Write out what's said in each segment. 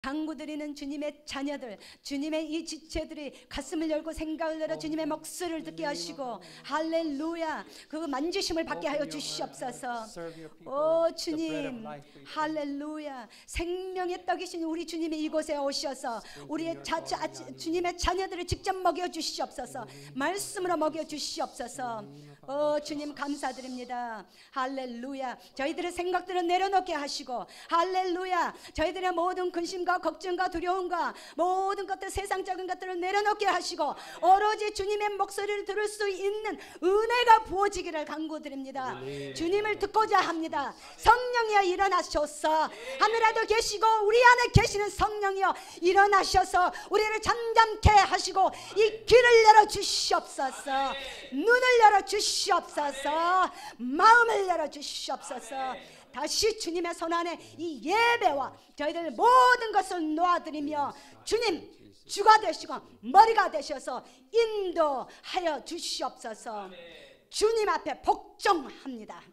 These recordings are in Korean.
간구드리는 주님의 자녀들, 주님의 이 지체들이 가슴을 열고 생각을 열어 주님의 목소리를 듣게 하시고 할렐루야 그 만지심을 받게 하여 주시옵소서. 오 주님 할렐루야 생명의 떡이신 우리 주님이 이곳에 오셔서 우리의 주님의 자녀들을 직접 먹여 주시옵소서. 말씀으로 먹여 주시옵소서. 오 주님 감사드립니다. 할렐루야 저희들의 생각들을 내려놓게 하시고 할렐루야 저희들의 모든 근심과 걱정과 두려움과 모든 것들 세상적인 것들을 내려놓게 하시고 오로지 주님의 목소리를 들을 수 있는 은혜가 부어지기를 간구드립니다. 주님을 듣고자 합니다. 성령이여 일어나셔서 하늘에도 계시고 우리 안에 계시는 성령이여 일어나셔서 우리를 잠잠케 하시고 이 길을 열어 주시옵소서. 눈을 열어 주시옵소서. 마음을 열어 주시옵소서. 다시 주님의 손 안에 이 예배와 저희들 모든 것을 놓아드리며 주님 주가 되시고 머리가 되셔서 인도하여 주시옵소서. 주님 앞에 복종합니다.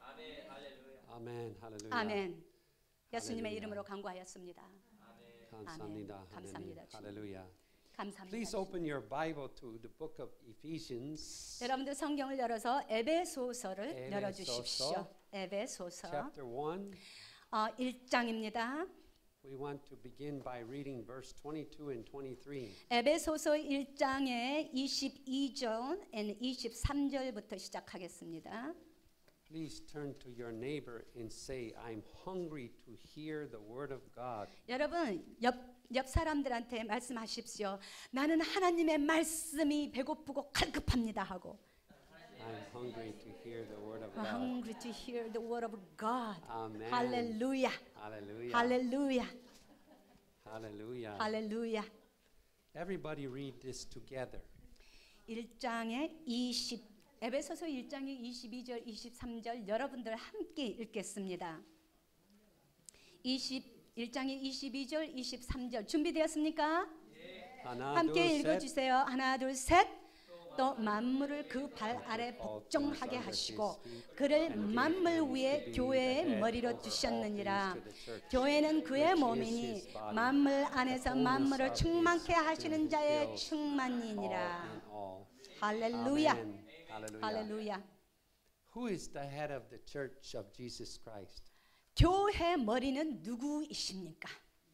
아멘. 할렐루야. 아멘. 예수님의 이름으로 간구하였습니다. 감사합니다. 감사합니다. 할렐루야. 감사합니다. Please open your Bible to the book of Ephesians. 여러분들 성경을 열어서 에베소서를 열어 주십시오. 에베소서 Chapter 1. 1장입니다. We want to begin by reading verse 22 and 23. 에베소서 1장의 22절 and 23절부터 시작하겠습니다. Please turn to your neighbor and say, I'm hungry to hear the word of God. 여러분 옆 사람들한테 말씀하십시오. 나는 하나님의 말씀이 배고프고 갈급합니다 하고. I'm hungry to hear the word of God. Hungry to hear the word of God. Amen. 할렐루야. Hallelujah. 할렐루야. Hallelujah. 할렐루야. Everybody read this together. 1장의 에베소서 1장의 22절 23절 여러분들 함께 읽겠습니다. 1장의 22절 23절 준비되었습니까? 하나, 함께 둘, 읽어주세요. 하나 둘 셋. 또 만물을 그 발 아래 복종하게 하시고 그를 만물 위에 교회의 머리로 두셨느니라. 교회는 그의 몸이니 만물 안에서 만물을 충만케 하시는 자의 충만이니라. 할렐루야. 할렐루야. Who is the head of the church of Jesus Christ? 교회 머리는 누구이십니까?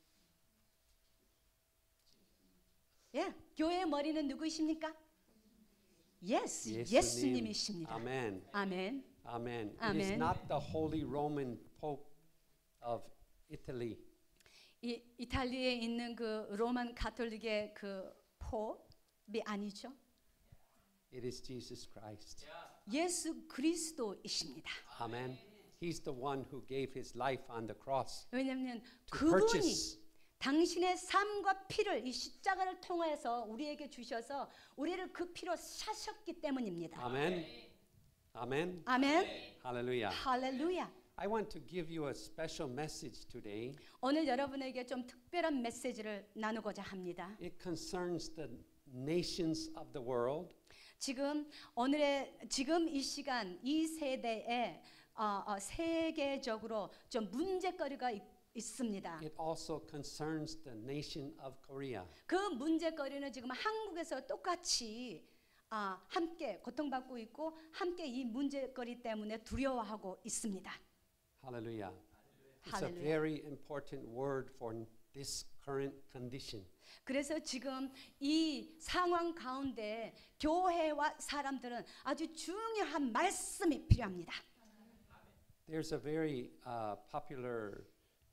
예, 교회 머리는 누구이십니까? Yes, 예수님이십니다. 아멘. 아멘. Amen. It is Amen. not the Holy Roman Pope of Italy. 이탈리아에 있는 그 로만 가톨릭의 그 포비 아니죠? It is Jesus Christ. 예수 그리스도이십니다. Amen. He's the one who gave his life on the cross 왜냐하면 to 그분이 purchase. 당신의 삶과 피를 이 십자가를 통해서 우리에게 주셔서 우리를 그 피로 사셨기 때문입니다. Amen. Amen. 아멘. Hallelujah. 할렐루야. I want to give you a special message today. 오늘 여러분에게 좀 특별한 메시지를 나누고자 합니다. It concerns the nations of the world. 지금 이 시간 이 세대에 세계적으로 좀 문제거리가 있습니다. It also concerns the nation of Korea. 그 문제거리는 지금 한국에서 똑같이 함께 고통받고 있고 함께 이 문제거리 때문에 두려워하고 있습니다. Hallelujah. It's a very important word for this current condition. 그래서 지금 이 상황 가운데 교회와 사람들은 아주 중요한 말씀이 필요합니다. There's a very popular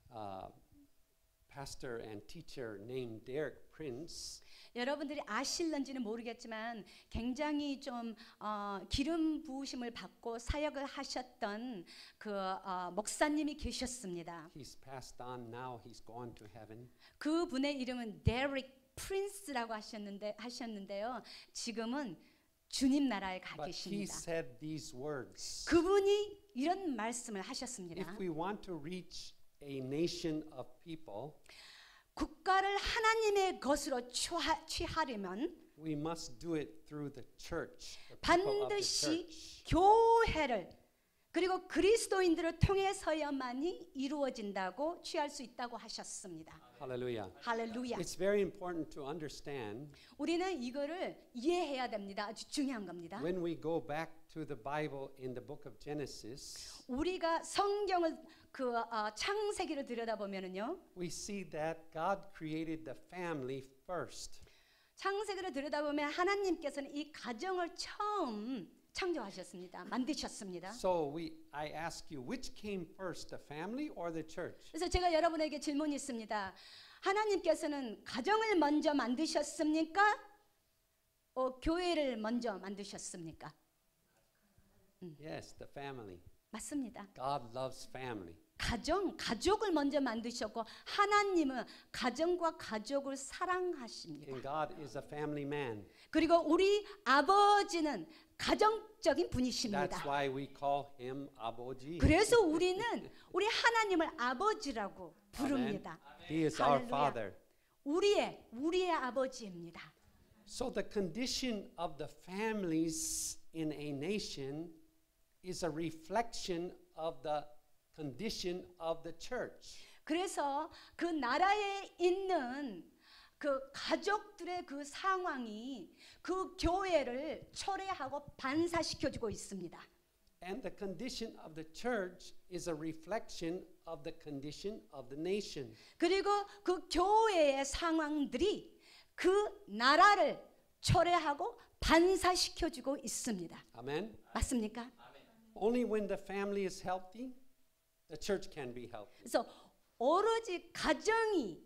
pastor and teacher named Derek Prince. 여러분들이 아실런지는 모르겠지만 굉장히 좀 기름 부으심을 받고 사역을 하셨던 그 목사님이 계셨습니다. He's passed on now. He's gone to heaven. 그 분의 이름은 데릭 프린스라고 하셨는데요. 지금은 주님 나라에 가 But he 계십니다. said these words. 그분이 이런 말씀을 하셨습니다. If we want to reach a nation of people, 국가를 하나님의 것으로 취하려면 we must do it through the church. The people of the 반드시 church. 교회를 그리고 그리스도인들을 통해서야만이 이루어진다고 취할 수 있다고 하셨습니다. Hallelujah. 할렐루야. It's very important to understand 우리는 이거를 이해해야 됩니다. 아주 중요한 겁니다. when we go back to the Bible in the book of Genesis, 우리가 성경을 창세기를 들여다보면은요. we see that God created the family first. 창세기를 들여다보면 하나님께서는 이 가정을 처음 창조하셨습니다. 만드셨습니다. So I ask you, which came first, the family or the church? 그래서 제가 여러분에게 질문이 있습니다. 하나님께서는 가정을 먼저 만드셨습니까? 교회를 먼저 만드셨습니까? Yes, the family. 맞습니다. God loves family. 가족을 먼저 만드셨고 하나님은 가정과 가족을 사랑하십니다. And God is a family man. 그리고 우리 아버지는 가정적인 분이십니다. That's why we call him 아버지. 그래서 우리는 우리 하나님을 아버지라고 부릅니다. He is our 할렐루야. father. 우리의 아버지입니다. So the condition of the families in a nation is a reflection of the condition of the church. 그래서 그 나라에 있는 그 가족들의 그 상황이 그 교회를 초래하고 반사시켜주고 있습니다. And the condition of the church is a reflection of the condition of the nation. 그리고 그 교회의 상황들이 그 나라를 초래하고 반사시켜주고 있습니다. Amen. 맞습니까? Only when the family is healthy, the church can be healthy. 그래서 오로지 가정이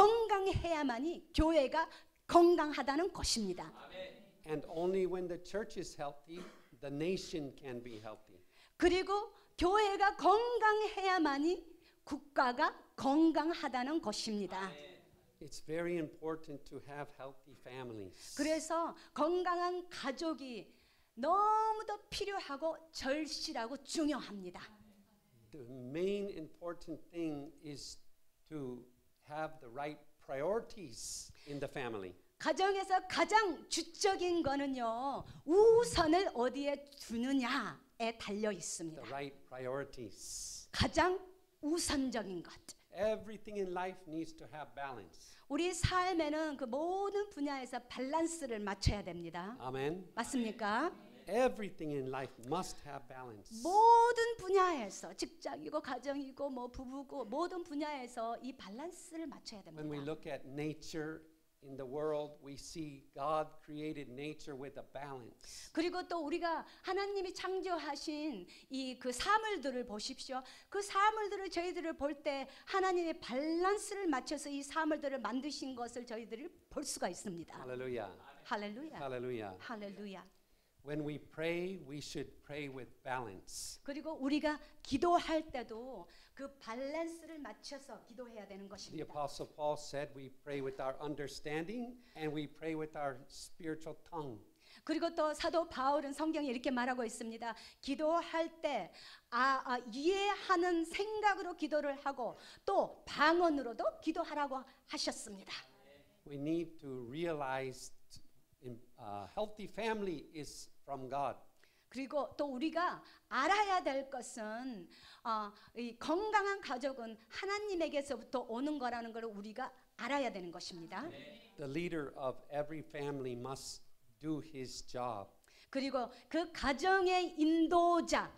건강해야만이 교회가 건강하다는 것입니다. And only when the church is healthy, the nation can be healthy. 그리고 교회가 건강해야만이 국가가 건강하다는 것입니다. It's very important to have healthy families. 그래서 건강한 가족이 너무도 필요하고 절실하고 중요합니다. The main important thing is to have the right priorities in the family. 가정에서 가장 주적인 거는요. 우선을 어디에 두느냐에 달려 있습니다. The right priorities. 가장 우선적인 것. Everything in life needs to have balance. 우리 삶에는 그 모든 분야에서 밸런스를 맞춰야 됩니다. Amen. 맞습니까? Everything in life must have balance. 모든 분야에서 직장이고 가정이고 뭐 부부고 모든 분야에서 이 밸런스를 맞춰야 됩니다. When we look at nature in the world, we see God created nature with a balance. 그리고 또 우리가 하나님이 창조하신 이 그 사물들을 보십시오. 그 사물들을 저희들을 볼 때 하나님의 밸런스를 맞춰서 이 사물들을 만드신 것을 저희들이 볼 수가 있습니다. Hallelujah. 할렐루야. Hallelujah. 할렐루야. When we pray, we should pray with balance. 그리고 우리가 기도할 때도 그 밸런스를 맞춰서 기도해야 되는 The 것입니다. Apostle Paul said we pray with our understanding and we pray with our spiritual tongue. 그리고 또 사도 바울은 성경에 이렇게 말하고 있습니다. 기도할 때 이해하는 생각으로 기도를 하고 또 방언으로도 기도하라고 하셨습니다. We need to realize healthy family is from God. 그리고 또 우리가 알아야 될 것은 이 건강한 가족은 하나님에게서부터 오는 거라는 걸 우리가 알아야 되는 것입니다. The leader of every family must do his job. 그리고 그 가정의 인도자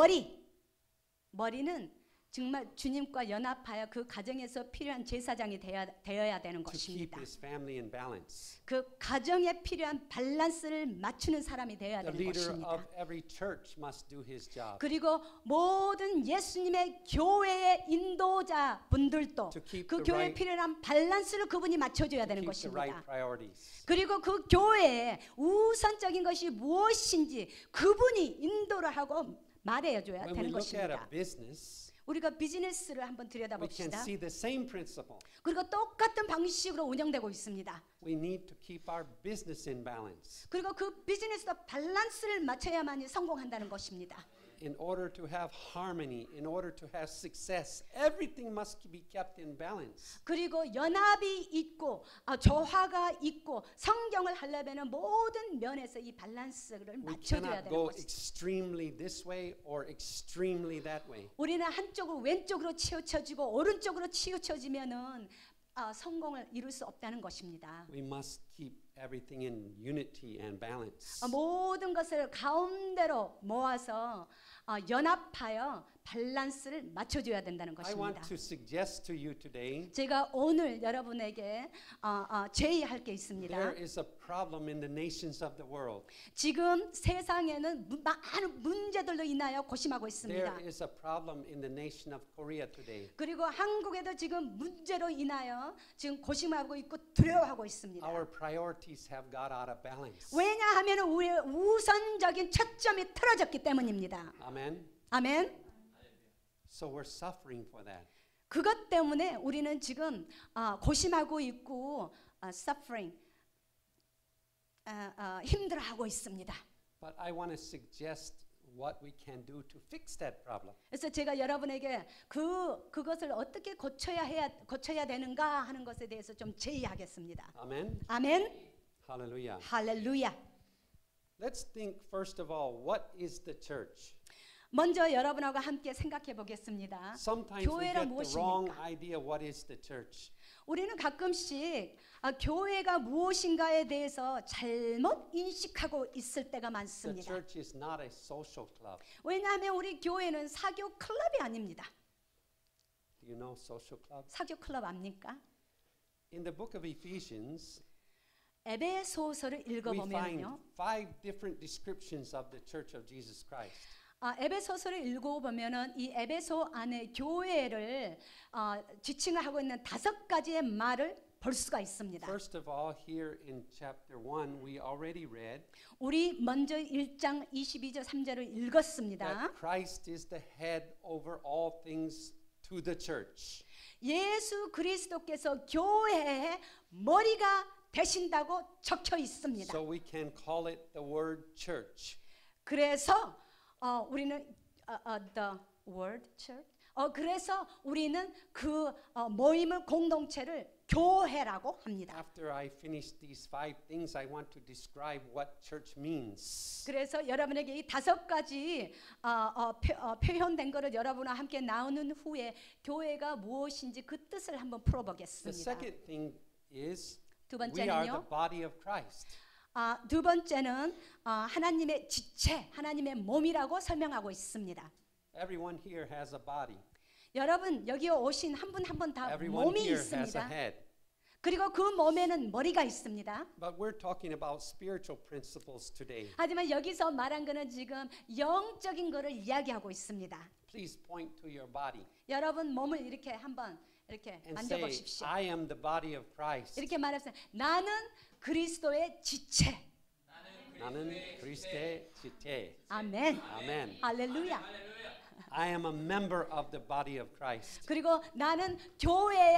머리는 정말 주님과 연합하여 그 가정에서 필요한 제사장이 되어야 되는 To keep 것입니다. his family in balance. 그 가정에 필요한 밸런스를 맞추는 사람이 되어야 The 되는 leader 것입니다. of every church must do his job. 그리고 모든 예수님의 교회의 인도자 분들도 To keep 그 the 교회에 right- 필요한 밸런스를 그분이 맞춰줘야 되는 Keep the right 것입니다. priorities. 그리고 그 교회에 우선적인 것이 무엇인지 그분이 인도를 하고 말해줘야 When we 되는 look at a 것입니다. business, 우리가 비즈니스를 한번 we can 들여다봅시다. see the same principle. 그리고 똑같은 방식으로 운영되고 있습니다. We need to keep our business in balance. 그리고 그 비즈니스도 밸런스를 맞춰야만이 성공한다는 것입니다. in order to have harmony, in order to have success, everything must be kept in balance. 그리고 연합이 있고 조화가 있고 성경을 하려면 모든 면에서 이 밸런스를 We 맞춰줘야 cannot 되는 go 것이죠. extremely this way or extremely that way. 우리는 한쪽으로 왼쪽으로 치우쳐지고 오른쪽으로 치우쳐지면은 성공을 이룰 수 없다는 것입니다. We must keep everything in unity and balance. 모든 것을 가운데로 모아서 연합하여 밸런스를 맞춰줘야 된다는 I want 것입니다. to suggest to you today 제가 오늘 여러분에게 제의할 게 있습니다. there is a problem in the nations of the world. 지금 세상에는 많은 문제들로 인하여 고심하고 있습니다. There is a problem in the nation of Korea today. 그리고 한국에도 지금 문제로 인하여 지금 고심하고 있고 두려워하고 있습니다. Our priorities have got out of balance. 왜냐하면 우리의 우선적인 초점이 틀어졌기 때문입니다. Amen. 아멘. So we're suffering for that. 그것 때문에 우리는 지금 고심하고 있고 suffering 힘들어하고 있습니다. But I want to suggest what we can do to fix that problem. 그래서 제가 여러분에게 그것을 어떻게 고쳐야 되는가 하는 것에 대해서 좀 제의하겠습니다. Amen. 아멘. Hallelujah. 할렐루야. Let's think first of all, what is the church? 먼저 여러분하고 함께 생각해 보겠습니다. Sometimes we 교회란 get the wrong 무엇입니까? idea what is the church. 우리는 가끔씩 교회가 무엇인가에 대해서 잘못 인식하고 있을 때가 The 많습니다. church is not a social club. 왜냐하면 우리 교회는 사교 클럽이 아닙니다. Do you know social club? 사교 클럽 압니까? In the book of Ephesians, 에베소서를 we find 읽어보면요. 5 different descriptions of the church of Jesus Christ. 에베소서를 읽어보면은 이 에베소 안에 교회를 지칭을 하고 있는 5가지의 말을 볼 수가 있습니다. First of all, here in chapter 1, we already read 우리 먼저 1장 22절 3절을 읽었습니다. that Christ is the head over all things to the church. 예수 그리스도께서 교회의 머리가 되신다고 적혀 있습니다. So we can call it the word church. 그래서 우리는 the word church. 그래서 우리는 그 모임을 공동체를 교회라고 합니다. After I finish these 5 things, I want to describe what church means. 그래서 여러분에게 이 5가지 표현된 것을 여러분과 함께 나누는 후에 교회가 무엇인지 그 뜻을 한번 The 풀어보겠습니다. second thing is 두 we are the 번째는요. body of Christ. 두 번째는 하나님의 지체, 하나님의 몸이라고 설명하고 있습니다. Everyone here has a body. 여러분 여기 오신 한 분 한 분 다 Everyone 몸이 here has a 있습니다. head. 그리고 그 몸에는 머리가 있습니다. But we're talking about spiritual principles today. 하지만 여기서 말한 거는 지금 영적인 거를 이야기하고 있습니다. Please point to your body 여러분 몸을 이렇게 한번 이렇게 and say, 만져보십시오. I am the body of Christ. 이렇게 말했어요. 나는 그리스도의 지체. 나는 그리스도의 지체. 아멘. 아멘. 할렐루야. I am a member of the body of Christ. 그리고 나는 교회의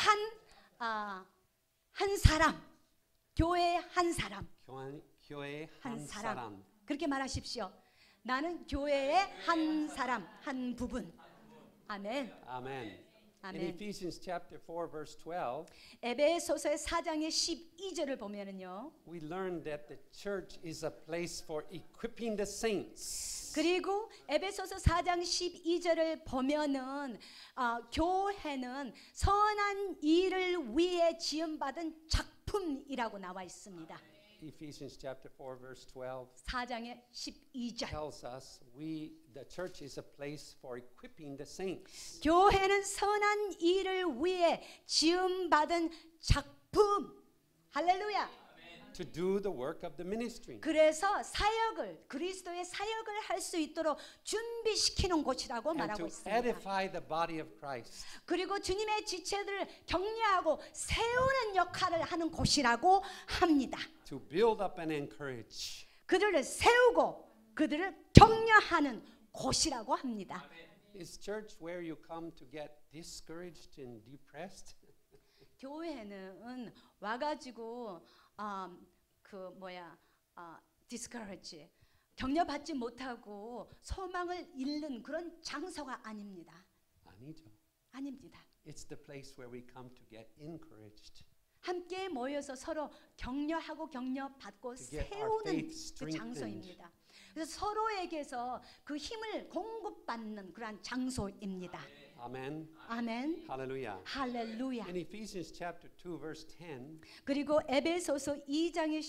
한 사람. 교회의 한 사람. 교회의 한 사람. 그렇게 말하십시오. 나는 교회의 한 사람, 한 부분. 아멘. Amen. In 아멘. Ephesians chapter 4 verse 12, 에베소서의 4장의 12절을 보면은요. we learned that the church is a place for equipping the saints. 그리고 에베소서 4장 12절을 보면은 교회는 선한 일을 위해 지음받은 작품이라고 나와 있습니다. Ephesians chapter 4 verse 12 4장의 12절. tells us the church is a place for equipping the saints. 교회는 선한 일을 위해 지음받은 작품. 할렐루야. To do the work of the ministry. 그래서 사역을 그리스도의 사역을 할 수 있도록 준비시키는 곳이라고 And 말하고 to 있습니다. edify the body of Christ. 그리고 주님의 지체들을 격려하고 세우는 역할을 하는 곳이라고 합니다. To build up and encourage. 그들을 세우고 그들을 격려하는 곳이라고 합니다. Is church where you come to get discouraged and depressed? 교회는 와가지고 discourage 격려받지 못하고 소망을 잃는 그런 장소가 아닙니다. 아니죠. 아닙니다. It's the place where we come to get encouraged. 함께 모여서 서로 격려하고 격려받고 To get our 세우는 faith 그 strengthened. 장소입니다. 그래서 서로에게서 그 힘을 공급받는 그러한 장소입니다. Amen. 아멘. Hallelujah. 할렐루야. In Ephesians chapter 2 verse 10, 그리고 에베소서 2장의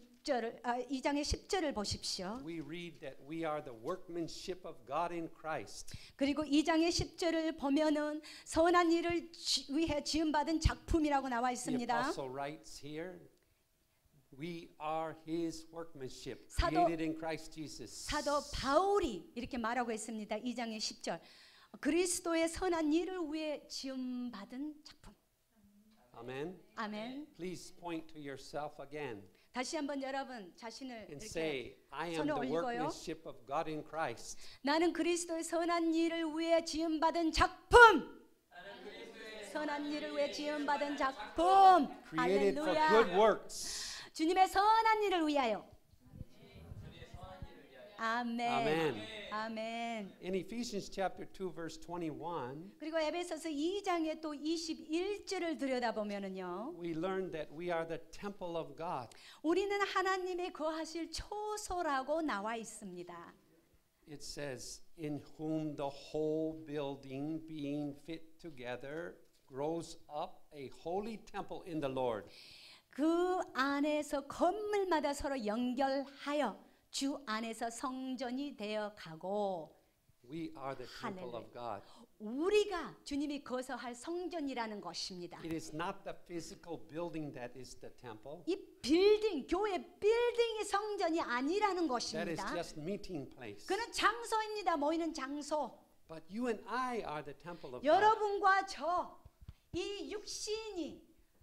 10절을 보십시오. we read that we are the workmanship of God in Christ. 그리고 2장의 10절을 보면은 선한 일을 위해 지음받은 작품이라고 나와 The 있습니다. apostle writes here, we are his workmanship, 사도- created in Christ Jesus. 사도 바울이 이렇게 말하고 있습니다. 2장의 10절. 그리스도의 선한 일을 위해 지음받은 작품. Amen. 아멘. Please point to yourself again 다시 한번 여러분 자신을 and 이렇게 say, I am 손을 the 올리고요. workmanship of God in Christ. 나는 그리스도의 선한 일을 위해 지음받은 작품. 선한 일을 위해 지음받은 작품. Created for good 할렐루야. works. 주님의 선한 일을 위하여. 아멘. 아멘. 아멘. In Ephesians chapter 2 verse 21, 그리고 에베소서 2장의 또 21절을 들여다보면은요. we learn that we are the temple of God. 우리는 하나님의 거하실 초소라고 나와 있습니다. It says, in whom the whole building being fit together grows up a holy temple in the Lord. 그 안에서 건물마다 서로 연결하여 주 안에서 성전이 되어 가고 We are the temple of God. 우리가 주님이 거처할 성전이라는 것입니다. It is not the physical building that is the temple. 이 빌딩, 교회 빌딩이 성전이 아니라는 That is 것입니다. just meeting place. 그는 장소입니다. 모이는 장소. But you and I are the temple of God. 여러분과 저 이 육신이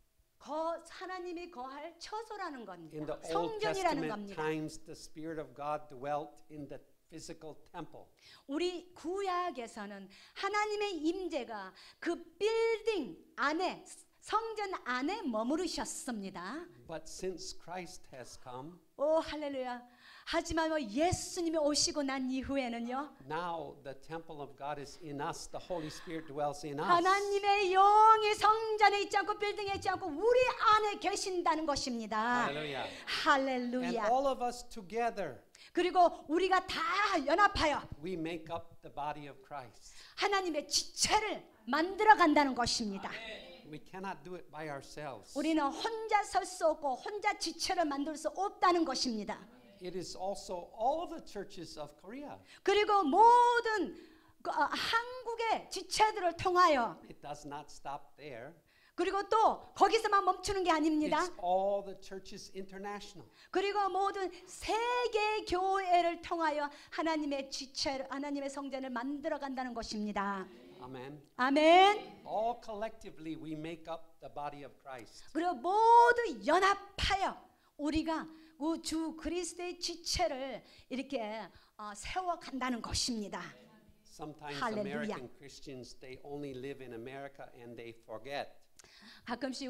하나님이 거할 처소라는 In 겁니다. the Old 성전이라는 Testament 겁니다. times, the Spirit of God dwelt in the physical temple. 우리 구약에서는 하나님의 임재가 그 빌딩 안에 성전 안에 머무르셨습니다. But since Christ has come, 오 할렐루야. 하지만 예수님이 오시고 난 이후에는요. now the temple of God is in us. The Holy Spirit dwells in us. 하나님의 영이 성전에 있지 않고 빌딩에 있지 않고 우리 안에 계신다는 것입니다. Hallelujah. And 할렐루야. all of us together, 그리고 우리가 다 연합하여 we make up the body of Christ. 하나님의 지체를 만들어 간다는 것입니다. We cannot do it by ourselves. 우리는 혼자 설 수 없고 혼자 지체를 만들 수 없다는 것입니다. It is also all the churches of Korea. 그리고 모든 한국의 지체들을 통하여 It does not stop there. 그리고 또 거기서만 멈추는 게 아닙니다. It's all the churches international. 그리고 모든 세계 교회를 통하여 하나님의 지체를 하나님의 성전을 만들어 간다는 것입니다. Amen. 아멘. All collectively we make up the body of Christ. 그리고 모두 연합하여 우리가 주 그리스도의 지체를 이렇게 세워 간다는 것입니다. Sometimes Hallelujah. American Christians they only live in America and they forget. 가끔씩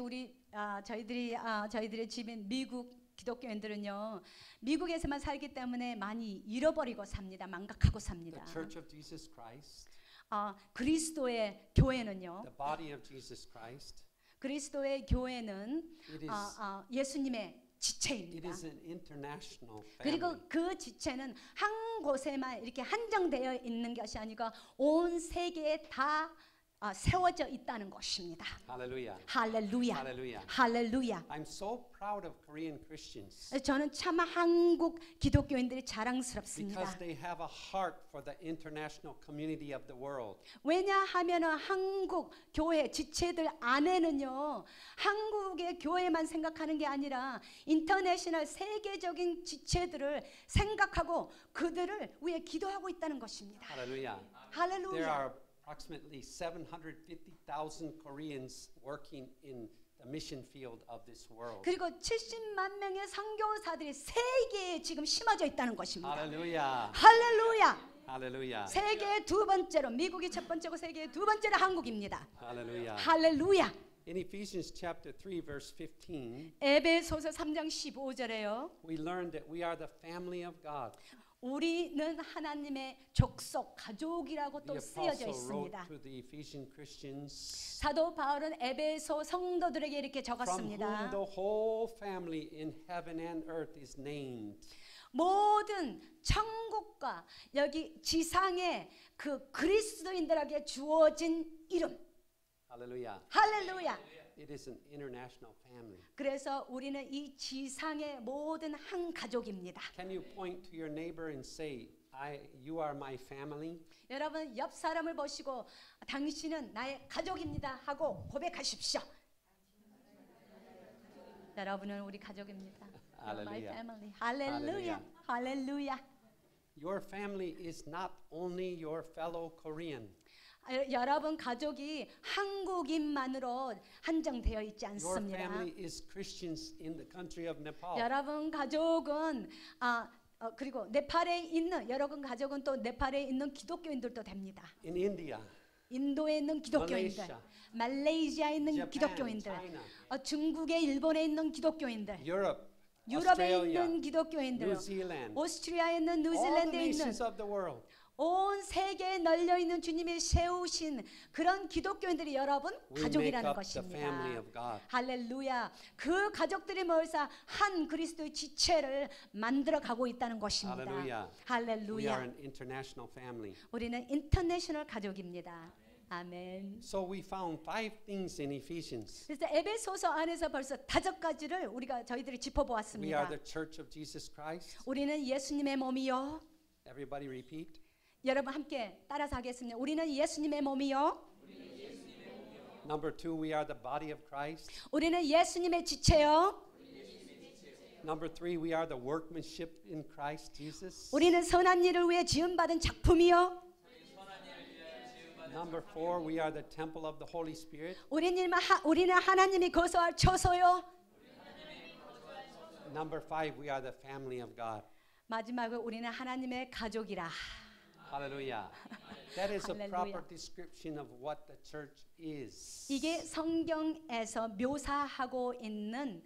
저희들의 집인 미국 기독교인들은요 미국에서만 살기 때문에 많이 잃어버리고 삽니다. 망각하고 삽니다. The Church of Jesus Christ, 그리스도의 교회는요. the body of Jesus Christ, 그리스도의 교회는 it is 예수님의 it 지체입니다. is an international 그리고 family. 그 지체는 한 곳에만 이렇게 한정되어 있는 것이 아니고 온 세계에 다 세워져 있다는 것입니다. Hallelujah. 할렐루야. Hallelujah. 할렐루야. I'm so proud of Korean Christians 저는 참 한국 기독교인들이 자랑스럽습니다. because they have a heart for the international community of the world. 왜냐하면 한국 교회 지체들 안에는요 한국의 교회만 생각하는 게 아니라 인터내셔널 세계적인 지체들을 생각하고 그들을 위해 기도하고 있다는 것입니다. Hallelujah. There 할렐루야. are approximately 750,000 Koreans working in the mission field of this world. 그리고 70만 명의 선교사들이 세계에 지금 심어져 있다는 것입니다. Hallelujah. 할렐루야. Hallelujah. 세계 두 번째로 미국이 첫 번째고 세계 두 번째로 한국입니다. Hallelujah. 할렐루야. In Ephesians chapter 3 verse 15, 에베소서 3장 15절에요. we learn that we are the family of God. 우리는 하나님의 족속, 가족이라고 또 The 쓰여져 apostle wrote 있습니다. to the Ephesian Christians, 사도 바울은 에베소 성도들에게 이렇게 from 적었습니다. whom the whole family in heaven and earth is named. 모든 천국과 여기 지상의 그 그리스도인들에게 주어진 이름. Hallelujah. 할렐루야. It is an international family. 그래서 우리는 이 지상의 모든 한 가족입니다. Can you point to your neighbor and say, you are my family? 여러분 옆 사람을 보시고 당신은 나의 가족입니다 하고 고백하십시오. 여러분은 우리 가족입니다. You're my Hallelujah. family. 할렐루야. 할렐루야. Your family is not only your fellow Korean. 여러분 가족이 한국인만으로 한정되어 있지 Your 않습니다. family is Christians in the country of Nepal. 여러분 가족은 그리고 네팔에 있는 여러분 가족은 또 네팔에 있는 기독교인들도 됩니다. In India, 인도에 있는 기독교인들, Malaysia, 말레이시아에 있는 Japan, 기독교인들, China, 중국에 일본에 있는 기독교인들, Europe, 유럽에 Australia, 있는 기독교인들, New Zealand, 오스트리아에 있는 all the 뉴질랜드에 있는 nations of the world. 온 세계에 널려 있는 주님이 세우신 그런 기독교인들이 여러분 We make 가족이라는 up the family 것입니다. of God. 할렐루야. 그 가족들이 모여서 한 그리스도의 지체를 만들어 가고 있다는 것입니다. Hallelujah. We are 할렐루야. an international family. 우리는 인터내셔널 가족입니다. 아멘. So we found 5 things in Ephesians. 그래서 에베소서 안에서 벌써 5가지를 저희들이 We are 짚어보았습니다. the church of Jesus Christ. 우리는 예수님의 몸이요. Everybody repeat. 여러분 함께 따라서 하겠습니다. 우리는 예수님의 몸이요. Number 2, we are the body of Christ. 우리는 예수님의 지체요. Number 3, we are the workmanship in Christ Jesus. 우리는 선한 일을 위해 지음받은 작품이요. Number 4, we are the temple of the Holy Spirit. 우리는 하나님이 거처할 처소요. Number 5, we are the family of God. 마지막으로 우리는 하나님의 가족이라. Hallelujah. That is a Hallelujah. proper description of what the church is. 이게 성경에서 묘사하고 있는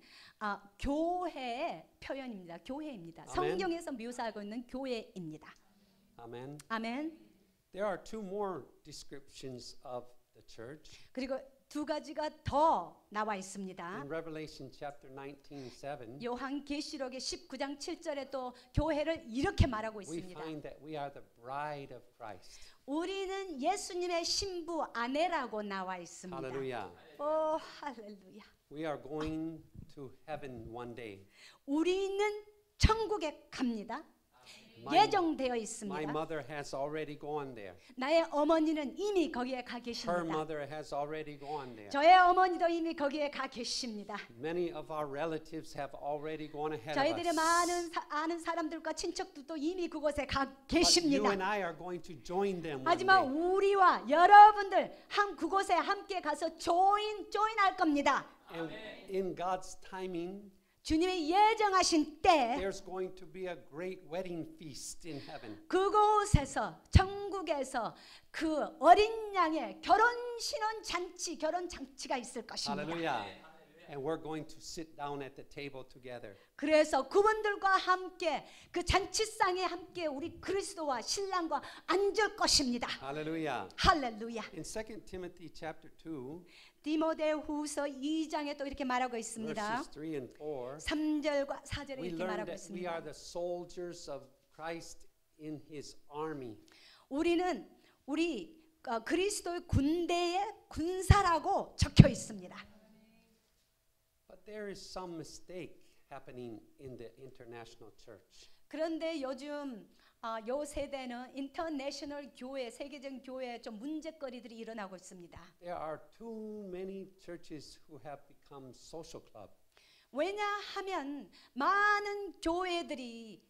교회의 표현입니다. 교회입니다. 아멘. 성경에서 묘사하고 있는 교회입니다. Amen. 아멘. There are 2 more descriptions of the church. 그리고 2가지가 더 나와 있습니다. In Revelation chapter 19:7, 요한계시록의 19장 7절에 또 교회를 이렇게 말하고 we 있습니다. find that we are the bride of Christ. 우리는 예수님의 신부 아내라고 나와 있습니다. Hallelujah. 오 할렐루야. We are going to heaven one day. 우리는 천국에 갑니다. My 예정되어 My 있습니다. mother has already gone there. 나의 어머니는 이미 거기에 가 Her 계십니다. mother has already gone there. 저의 어머니도 이미 거기에 가 계십니다. Many of our relatives have already gone ahead of 저희들의 us. 많은 아는 사람들과 친척들도 이미 그곳에 가 But you 계십니다. and I are going to join them one 하지만 day. 우리와 여러분들 그곳에 함께 가서 조인할 겁니다. And in God's timing, 주님이 예정하신 때 there's going to be a great wedding feast in heaven. 그곳에서 천국에서 그 어린 양의 결혼 잔치가 있을 것입니다. Hallelujah. And we're going to sit down at the table together. 그래서 그분들과 함께 그 잔치상에 함께 우리 그리스도와 신랑과 앉을 것입니다. Hallelujah. 할렐루야. In 2 Timothy chapter 2, 디모데후서 2장에 또 이렇게 말하고 있습니다. verses 3 and 4, 3절과 4절에 we 이렇게 learn 말하고 that we are 있습니다. the soldiers of Christ in his army. 우리는 우리 그리스도의 군대의 군사라고 적혀 있습니다. But there is some mistake happening in the international church. 그런데 요즘 요 세대는 인터내셔널 교회, 세계적 교회에 좀 문제거리들이 일어나고 있습니다. There are too many churches who have become social club. 왜냐하면 많은 교회들이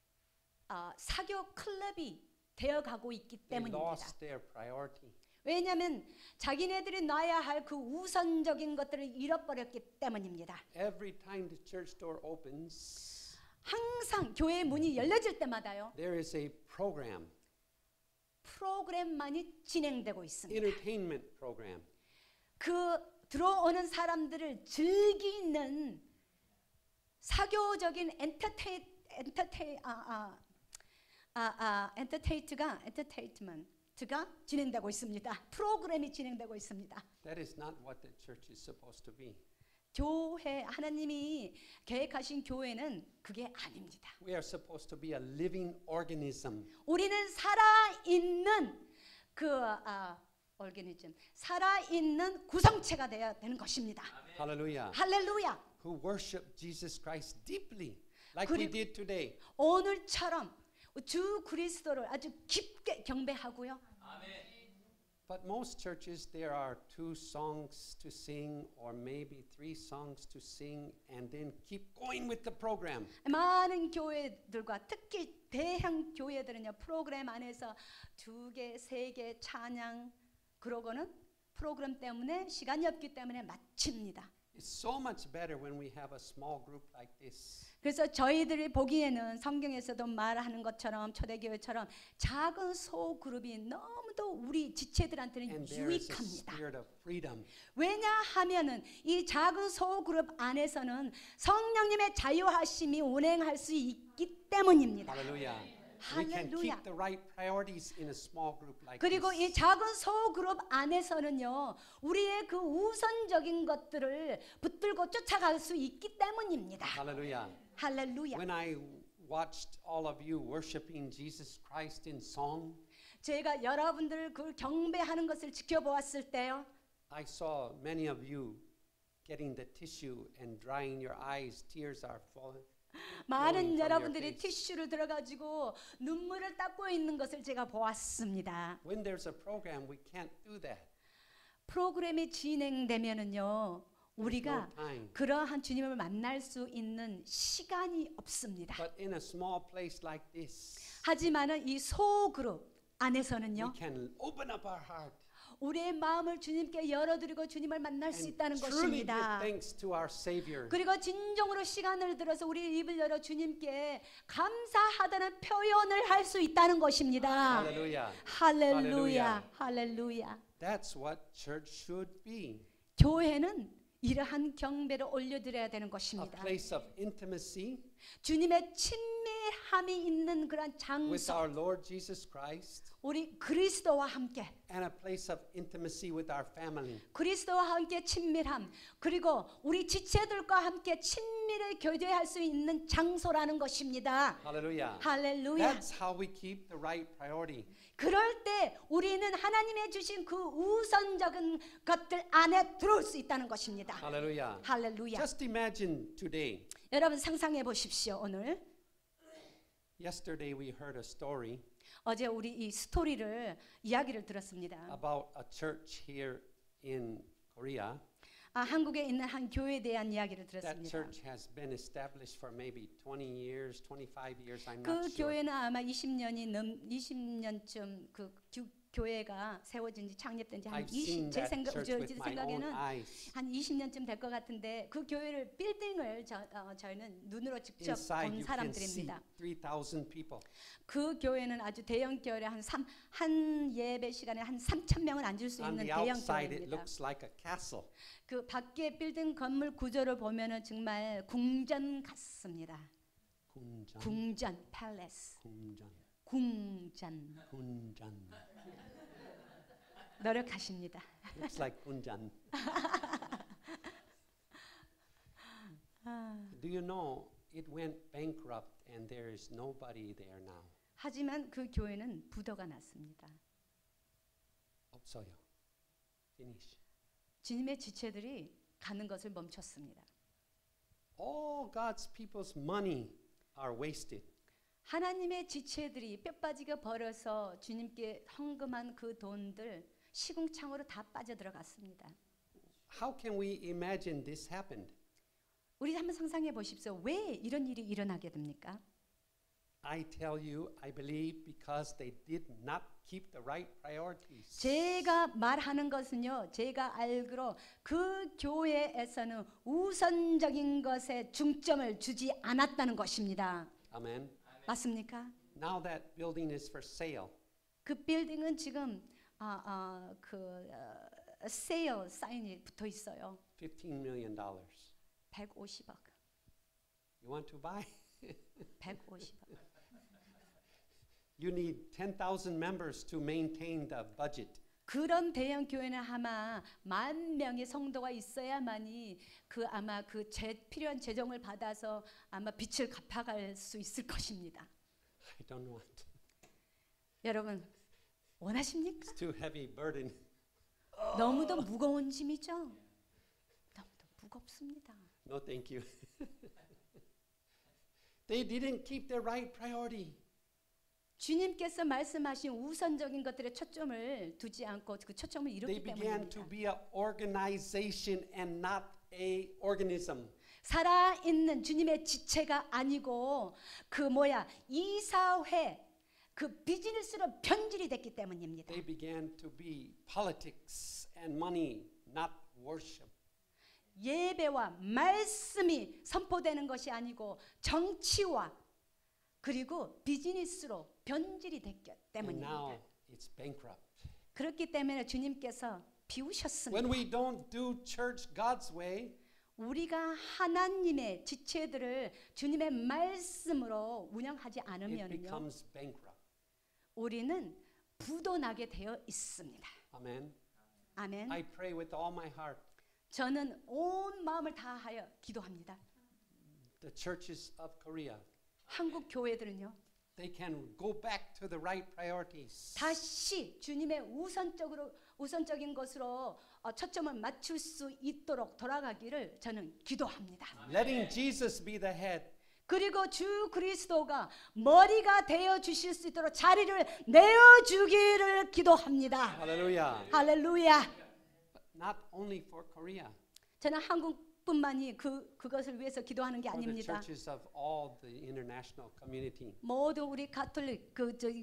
사교 클럽이 되어가고 있기 They 때문입니다. lost their priority. 왜냐하면 자기네들이 놔야 할 그 우선적인 것들을 잃어버렸기 때문입니다. Every time the church door opens, 항상 교회 문이 열려질 때마다요. there is a program, 프로그램만이 진행되고 있습니다. entertainment program. 그 들어오는 사람들을 즐기는 사교적인 엔터테인먼트가 진행되고 있습니다. 프로그램이 진행되고 있습니다. That is not what the church is supposed to be. 교회 하나님이 계획하신 교회는 그게 아닙니다. We are supposed to be a living organism. 우리는 살아있는 organism, 살아있는 구성체가 되어야 되는 것입니다. Hallelujah. 할렐루야. Who worship Jesus Christ deeply, like we did today. 오늘처럼 주 그리스도를 아주 깊게 경배하고요. But most churches, there are 2 songs to sing, or maybe 3 songs to sing, and then keep going with the program. 많은 교회들과 특히 대형 교회들은요, 프로그램 안에서 2개, 3개 찬양 그러고는 프로그램 때문에 시간이 없기 때문에 마칩니다. It's so much better when we have a small group like this. 그래서 저희들이 보기에는 성경에서도 말하는 것처럼 초대교회처럼 작은 소그룹이 너무도 우리 지체들한테는 And there is a 유익합니다. spirit of freedom. 왜냐하면은 이 작은 소그룹 안에서는 성령님의 자유하심이 운행할 수 있기 때문입니다. Hallelujah. We can 할렐루야. keep the right priorities in a small group like 그리고 this. 이 작은 소그룹 안에서는요, 우리의 그 우선적인 것들을 붙들고 쫓아갈 수 있기 때문입니다. Hallelujah. 할렐루야. When I watched all of you worshiping Jesus Christ in song, 제가 여러분들 그 경배하는 것을 지켜보았을 때요, I saw many of you getting the tissue and drying your eyes. Tears are falling. 많은 from 여러분들이 your face. 티슈를 들어가지고 눈물을 닦고 있는 것을 제가 보았습니다. When there's a program, we can't do that. 프로그램이 진행되면은요, 우리가 no time. 그러한 주님을 만날 수 있는 시간이 없습니다. But in a small place like this, 하지만은 이 소그룹 안에서는요, we can open up our heart 우리의 마음을 주님께 열어드리고 주님을 만날 수 and 있다는 truly give 것입니다. thanks to our Savior. 그리고 진정으로 시간을 들어서 우리 입을 열어 주님께 감사하다는 표현을 할 수 있다는 것입니다. Hallelujah. 할렐루야, 할렐루야. That's what church should be. 교회는 이러한 경배를 올려드려야 되는 A 것입니다. place of intimacy 주님의 친밀함이 있는 그런 with 장소, our Lord Jesus Christ, 우리 그리스도와 함께, and a place of intimacy with our family. 그리스도와 함께 친밀함, 그리고 우리 지체들과 함께 친밀히 교제할 수 있는 장소라는 것입니다. Hallelujah. 할렐루야. That's how we keep the right priority. 그럴 때 우리는 하나님의 주신 그 우선적인 것들 안에 들어올 수 있다는 것입니다. Hallelujah. 할렐루야. Just imagine today. 여러분 상상해 보십시오. 오늘 Yesterday we heard a story 어제 우리 이 스토리를 이야기를 들었습니다. about a church here in Korea. 한국에 있는 한 교회에 대한 이야기를 That 들었습니다. church has been established for maybe 20 years, 25 years, I'm 그 not sure. 교회는 아마 20년쯤 그 교회가 세워진 지 창립된 지 한 I've seen 20, 제 that church 제 with my own 생각에는 eyes. 한 20년쯤 될 것 같은데 그 교회를 빌딩을 저희는 눈으로 직접 Inside 본 you can see 사람들입니다. 3,000 people. 그 교회는 아주 대형 교회 한 예배 시간에 한 3,000명을 앉을 수 On 있는 the 대형 outside it 교회입니다. looks like a castle. 그 밖에 빌딩 건물 구조를 보면은 정말 궁전 같습니다. 군전. 궁전, 팰레스, 군전. 궁전. 군전. 노력하십니다. Looks like 군전. Do you know it went bankrupt and there is nobody there now? 하지만 그 교회는 부도가 났습니다. 없어요. Finish. 주님의 지체들이 가는 것을 멈췄습니다. All God's people's money are wasted. 하나님의 지체들이 뼈빠지게 벌어서 주님께 헌금한 그 돈들 시궁창으로 다 빠져들어갔습니다. How can we imagine this happened? 우리 한번 상상해 보십시오. 왜 이런 일이 일어나게 됩니까? I tell you, I believe because they did not keep the right priorities. 제가 말하는 것은요, 제가 알기로 그 교회에서는 우선적인 것에 중점을 주지 않았다는 것입니다. Amen. 맞습니까? Now that building is for sale. 그 빌딩은 지금 세일 사인이 붙어 있어요. $15 million. 150억. You want to buy? 150억. you need 10,000 members to maintain the budget. 그런 대형 교회는 아마 10,000명의 성도가 있어야만이 아마 필요한 재정을 받아서 아마 빚을 갚아갈 수 있을 것입니다. I don't want. 여러분 원하십니까? It's too heavy burden. 너무도 무거운 짐이죠. 너무도 무겁습니다. No, thank you. They didn't keep the right priority. 주님께서 말씀하신 우선적인 것들에 초점을 두지 않고 그 초점을 They 잃었기 began to 때문입니다. be an organization and not a organism. 살아있는 주님의 지체가 아니고 이사회 비즈니스로 변질이 됐기 때문입니다. They began to be politics and money, not worship. 예배와 말씀이 선포되는 것이 아니고 정치와 그리고 비즈니스로 변질이 됐기 And 때문입니다. now it's bankrupt. 그렇기 때문에 주님께서 비우셨습니다. When we don't do church God's way, 우리가 하나님의 지체들을 주님의 말씀으로 운영하지 it 않으면요, becomes bankrupt. 우리는 부도나게 되어 있습니다. Amen. 아멘. I pray with all my heart. 저는 온 마음을 다하여 기도합니다. The churches of Korea, 한국 교회들은요, they can go back to the right priorities. 다시 주님의 우선적인 것으로 초점을 맞출 수 있도록 돌아가기를 저는 기도합니다. Letting Jesus be the head. 그리고 주 그리스도가 머리가 되어 주실 수 있도록 자리를 내어 주기를 기도합니다. Hallelujah. 할렐루야. Not only for Korea, 저는 한국뿐만이 그것을 위해서 기도하는 게 for the 아닙니다. churches of all the international community. 모든 우리 가톨릭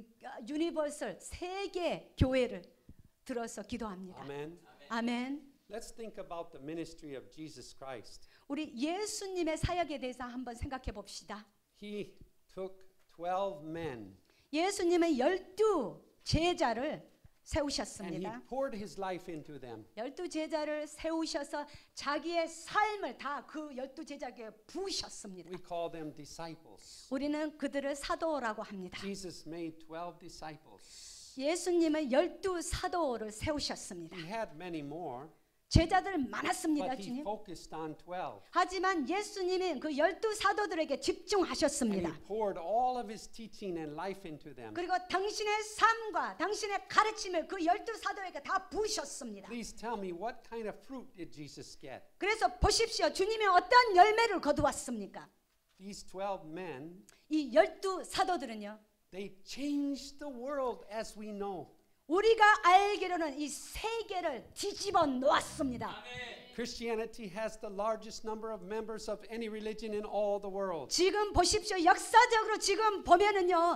유니버설 세계 교회를 들어서 기도합니다. Amen. 아멘. Let's think about the ministry of Jesus Christ. 우리 예수님의 사역에 대해서 한번 생각해 봅시다. He took 12 men 예수님은 12 제자를 and he 세우셨습니다. poured his life into them. 12 제자를 세우셔서 자기의 삶을 다 그 12 제자에게 부으셨습니다. We call them disciples. 우리는 그들을 사도라고 합니다. Jesus made 12 disciples. 예수님은 12 사도를 세우셨습니다. He had many more, 제자들 많았습니다, but he 주님. focused on 12. 하지만 예수님은 그 12 사도들에게 And 집중하셨습니다. he poured all of his teaching and life into them. 그리고 당신의 삶과 당신의 가르침을 그 12 사도에게 다 부으셨습니다. Please tell me, what kind of fruit did Jesus get? 그래서 보십시오. 주님이 어떤 열매를 거두었습니까? These 12 men, 이 12 사도들은요, they changed the world as we know. 우리가 알기로는 이 세계를 뒤집어 놓았습니다. Christianity has the largest number of members of any religion in all the world. 지금 보십시오. 역사적으로 지금 보면은요,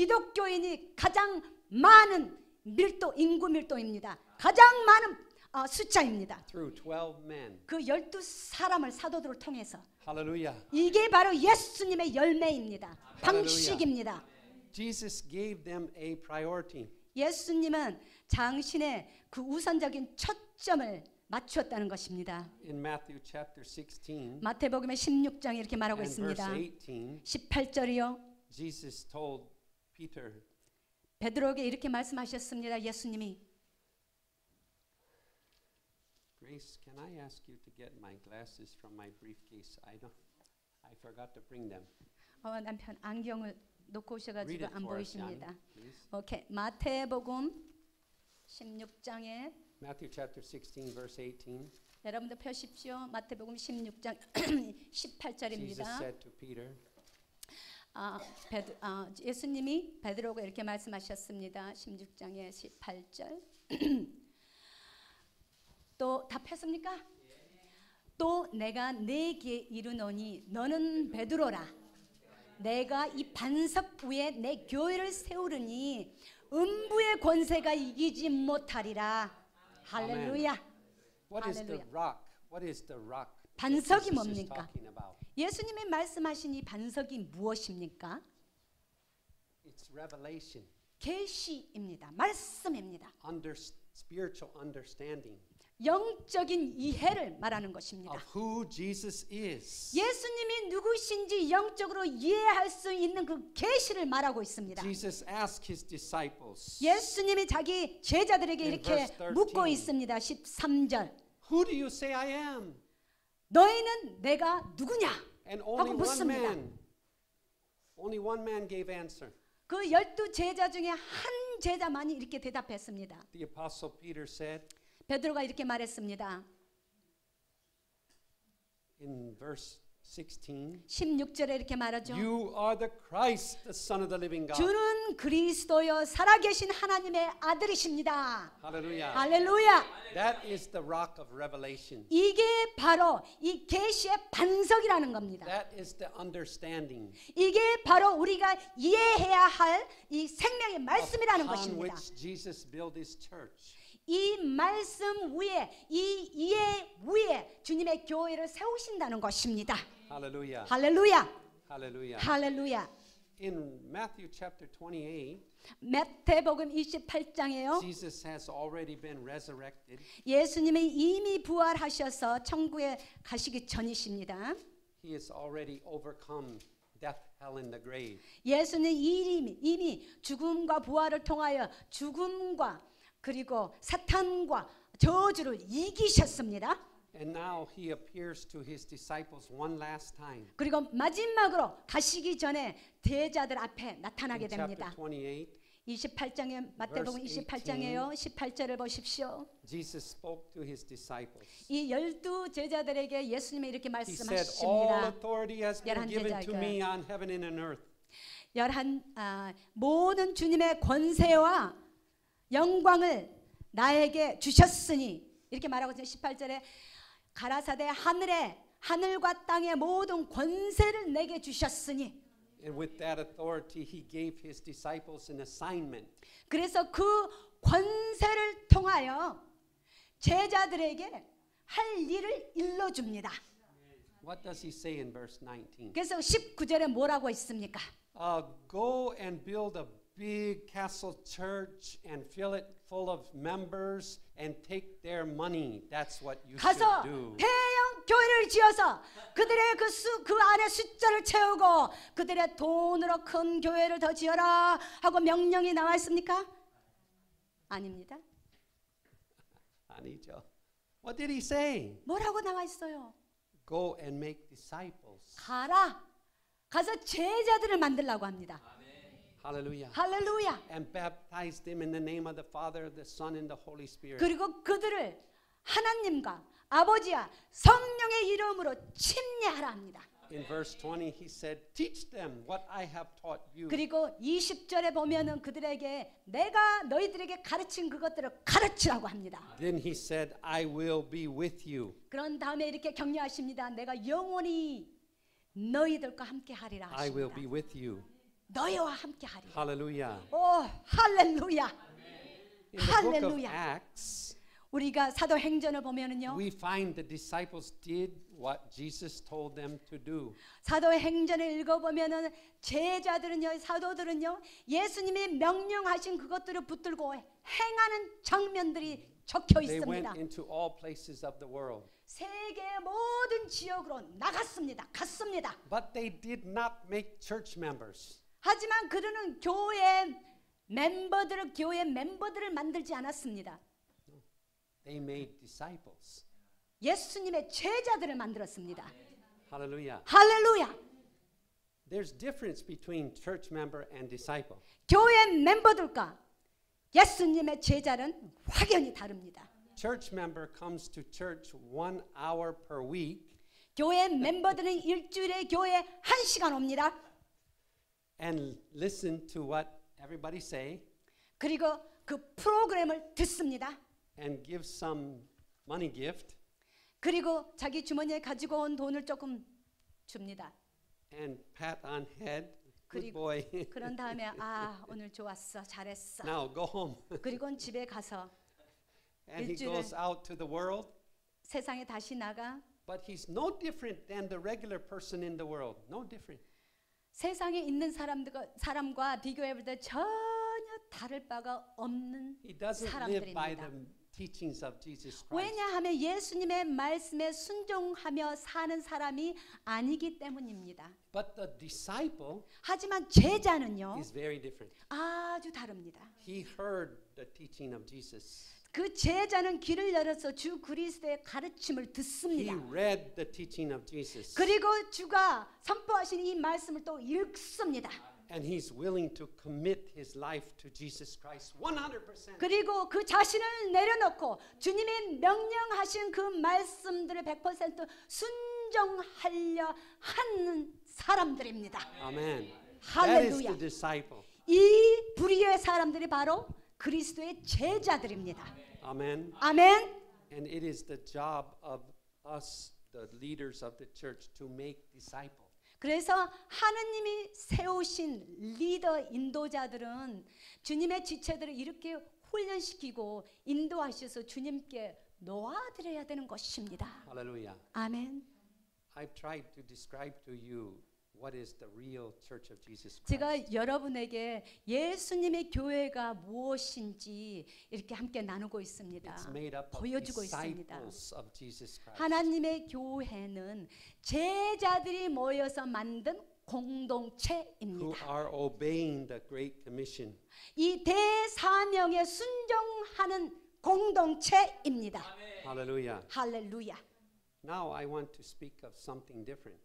기독교인이 가장 많은 인구 밀도입니다. 가장 많은 숫자입니다. Through 12 men. 그 12사람을 사도들을 통해서 Hallelujah. 이게 바로 예수님의 열매입니다. 방식입니다. Jesus gave them a priority. 예수님은 당신의 그 우선적인 초점을 맞추었다는 것입니다. In Matthew chapter 16 마태복음의 16장에 이렇게 말하고 and verse 있습니다. 18, 18절이요. Jesus told Peter, 베드로에게 이렇게 말씀하셨습니다. 예수님이 Grace, can I ask you to get my glasses from my briefcase? I forgot to bring them. 남편 안경을 놓고 Read 오셔가지고 it 안 for us, Jan, 보이십니다. please. 오케이, 마태복음 16장에 Matthew chapter 16, verse 18. 여러분들 펴십시오. 마태복음 16장 Jesus 18절입니다. said to Peter, 예수님이 베드로가 이렇게 말씀하셨습니다. 16장의 18절. 또 다 폈습니까? 또 내가 네게 이르노니 너는 베드로라. 내가 이 반석 위에 내 교회를 세우르니 음부의 권세가 이기지 못하리라. 할렐루야. What is the Hallelujah. rock? What is the rock that 반석이 Jesus is 뭡니까? talking about? 예수님이 말씀하신 이 반석이 무엇입니까? It's revelation, 계시입니다. 말씀입니다. spiritual understanding. 영적인 이해를 말하는 것입니다. of who Jesus is. 예수님이 누구신지 영적으로 이해할 수 있는 그 계시를 말하고 있습니다. Jesus asked his disciples, 예수님이 자기 제자들에게 In 이렇게 verse 13. 묻고 있습니다. 13절. Who do you say I am? 너희는 내가 누구냐? And 하고 묻습니다. only one man gave answer. 그 12제자 중에 한 제자만이 이렇게 대답했습니다. The apostle Peter said 베드로가 이렇게 말했습니다. in verse 16, 16절에 이렇게 말하죠. You are the Christ, the Son of the living God. 주는 그리스도여 살아계신 하나님의 아들이십니다. Hallelujah. 할렐루야. That is the rock of revelation. 이게 바로 이 계시의 반석이라는 겁니다. That is the understanding 이게 바로 우리가 이해해야 할 이 생명의 말씀이라는 upon 것입니다. which Jesus built his church. 이 말씀 위에 이 이해 위에 주님의 교회를 세우신다는 것입니다. Hallelujah. 할렐루야. Hallelujah. 할렐루야. In Matthew chapter 28, 마태복음 28장에요. Jesus has already been resurrected. 예수님이 이미 부활하셔서 천국에 가시기 전이십니다. He has already overcome death, hell, and the grave. 예수는 이미 죽음과 부활을 통하여 죽음과 그리고 사탄과 저주를 이기셨습니다. And now he appears to his disciples one last time. 그리고 마지막으로 가시기 전에 제자들 앞에 나타나게 In chapter 됩니다. 28, 28장에 마태복음 Verse 28장에요. 18절을 보십시오. Jesus spoke to his disciples. 이 12제자들에게 예수님이 이렇게 He said, All 말씀하십니다. authority has been 열한 given to 제자에게. me on heaven and on earth. 모든 주님의 권세와 영광을 나에게 주셨으니 이렇게 말하고 있어요. 18절에 가라사대 하늘과 땅의 모든 권세를 내게 주셨으니 And with that authority, he gave his disciples an assignment. 그래서 그 권세를 통하여 제자들에게 할 일을 일러줍니다. What does he say in verse 19? 그래서 19절에 뭐라고 있습니까? Go and build a big castle church and fill it full of members and take their money. That's what you 가서 should do. 대형 교회를 지어서 그들의 그 안에 숫자를 채우고 그들의 돈으로 큰 교회를 더 지어라 하고 명령이 나와 있습니까? 아닙니다. 아니죠. What did he say? 뭐라고 나와 있어요? Go and make disciples. 가서 제자들을 만들라고 합니다. Hallelujah. 할렐루야. And baptize them in the name of the Father, the Son, and the Holy Spirit. 그리고 그들을 하나님과 아버지와 성령의 이름으로 침례하라 합니다. In verse 20, he said, Teach them what I have taught you. 그리고 20절에 보면은 그들에게 내가 너희들에게 가르친 그것들을 가르치라고 합니다. Then he said, I will be with you. 그런 다음에 이렇게 격려하십니다. 내가 영원히 너희들과 함께 하리라 I will be 하십니다. with you. 너희와 함께 하리라. Hallelujah. 오, 할렐루야. In the book of Hallelujah. Acts, 우리가 사도행전을 보면은요. we find the disciples did what Jesus told them to do. 사도행전을 읽어보면은 제자들은요, 사도들은요, 예수님이 명령하신 그것들을 붙들고 행하는 장면들이 적혀 They went 있습니다. into all places of the world. 세계의 모든 지역으로 나갔습니다. 갔습니다. But they did not make church members. 하지만 그들은 교회 멤버들을 만들지 않았습니다. They made disciples. 예수님의 제자들을 만들었습니다. Hallelujah. 할렐루야. There's difference between church member and disciple. 교회 멤버들과 예수님의 제자는 확연히 다릅니다. Church member comes to church 1 hour per week 교회 멤버들은 일주일에 교회 1시간 옵니다. and listen to what everybody say 그리고 그 프로그램을 듣습니다. and give some money gift 그리고 자기 주머니에 가지고 온 돈을 조금 줍니다. and pat on head. Good 그리고 boy. 그런 다음에 오늘 좋았어, 잘했어. Now go home. 그리고는 집에 가서 And he 일주일에- goes out to the world. 세상에 다시 나가. But he's no different than the regular person in the world. No different. 세상에 있는 사람과 비교해 볼 때 전혀 다를 바가 없는 He doesn't live by 사람들입니다. the teachings of Jesus Christ. 왜냐하면 예수님의 말씀에 순종하며 사는 사람이 아니기 때문입니다. But the disciple 하지만 제자는요 is very different. 아주 다릅니다. He heard the teaching of Jesus. 그 제자는 귀를 열어서 주 그리스도의 가르침을 He 듣습니다. read the teaching of Jesus. 그리고 주가 선포하신 이 말씀을 또 읽습니다. And he's willing to commit his life to Jesus Christ 100%. 그리고 그 자신을 내려놓고 주님이 명령하신 그 말씀들을 100% 순종하려 하는 사람들입니다. Amen. That is 할렐루야. the disciple. 이 부류의 사람들이 바로 그리스도의 제자들입니다. Amen. 아멘. And it is the job of us, the leaders of the church, to make disciples. 그래서 하느님이 세우신 리더 인도자들은 주님의 지체들을 이렇게 훈련시키고 인도하셔서 주님께 놓아드려야 되는 것입니다. Hallelujah. 아멘. I've tried to describe to you what is the real church of Jesus Christ. 제가 여러분에게 예수님의 교회가 무엇인지 이렇게 함께 나누고 있습니다. It's made up of 보여주고 있습니다. disciples of Jesus Christ. 하나님의 교회는 제자들이 모여서 만든 공동체입니다. Who are obeying the Great Commission. 이 대사명에 순종하는 공동체입니다. Hallelujah. 할렐루야. Now I want to speak of something different.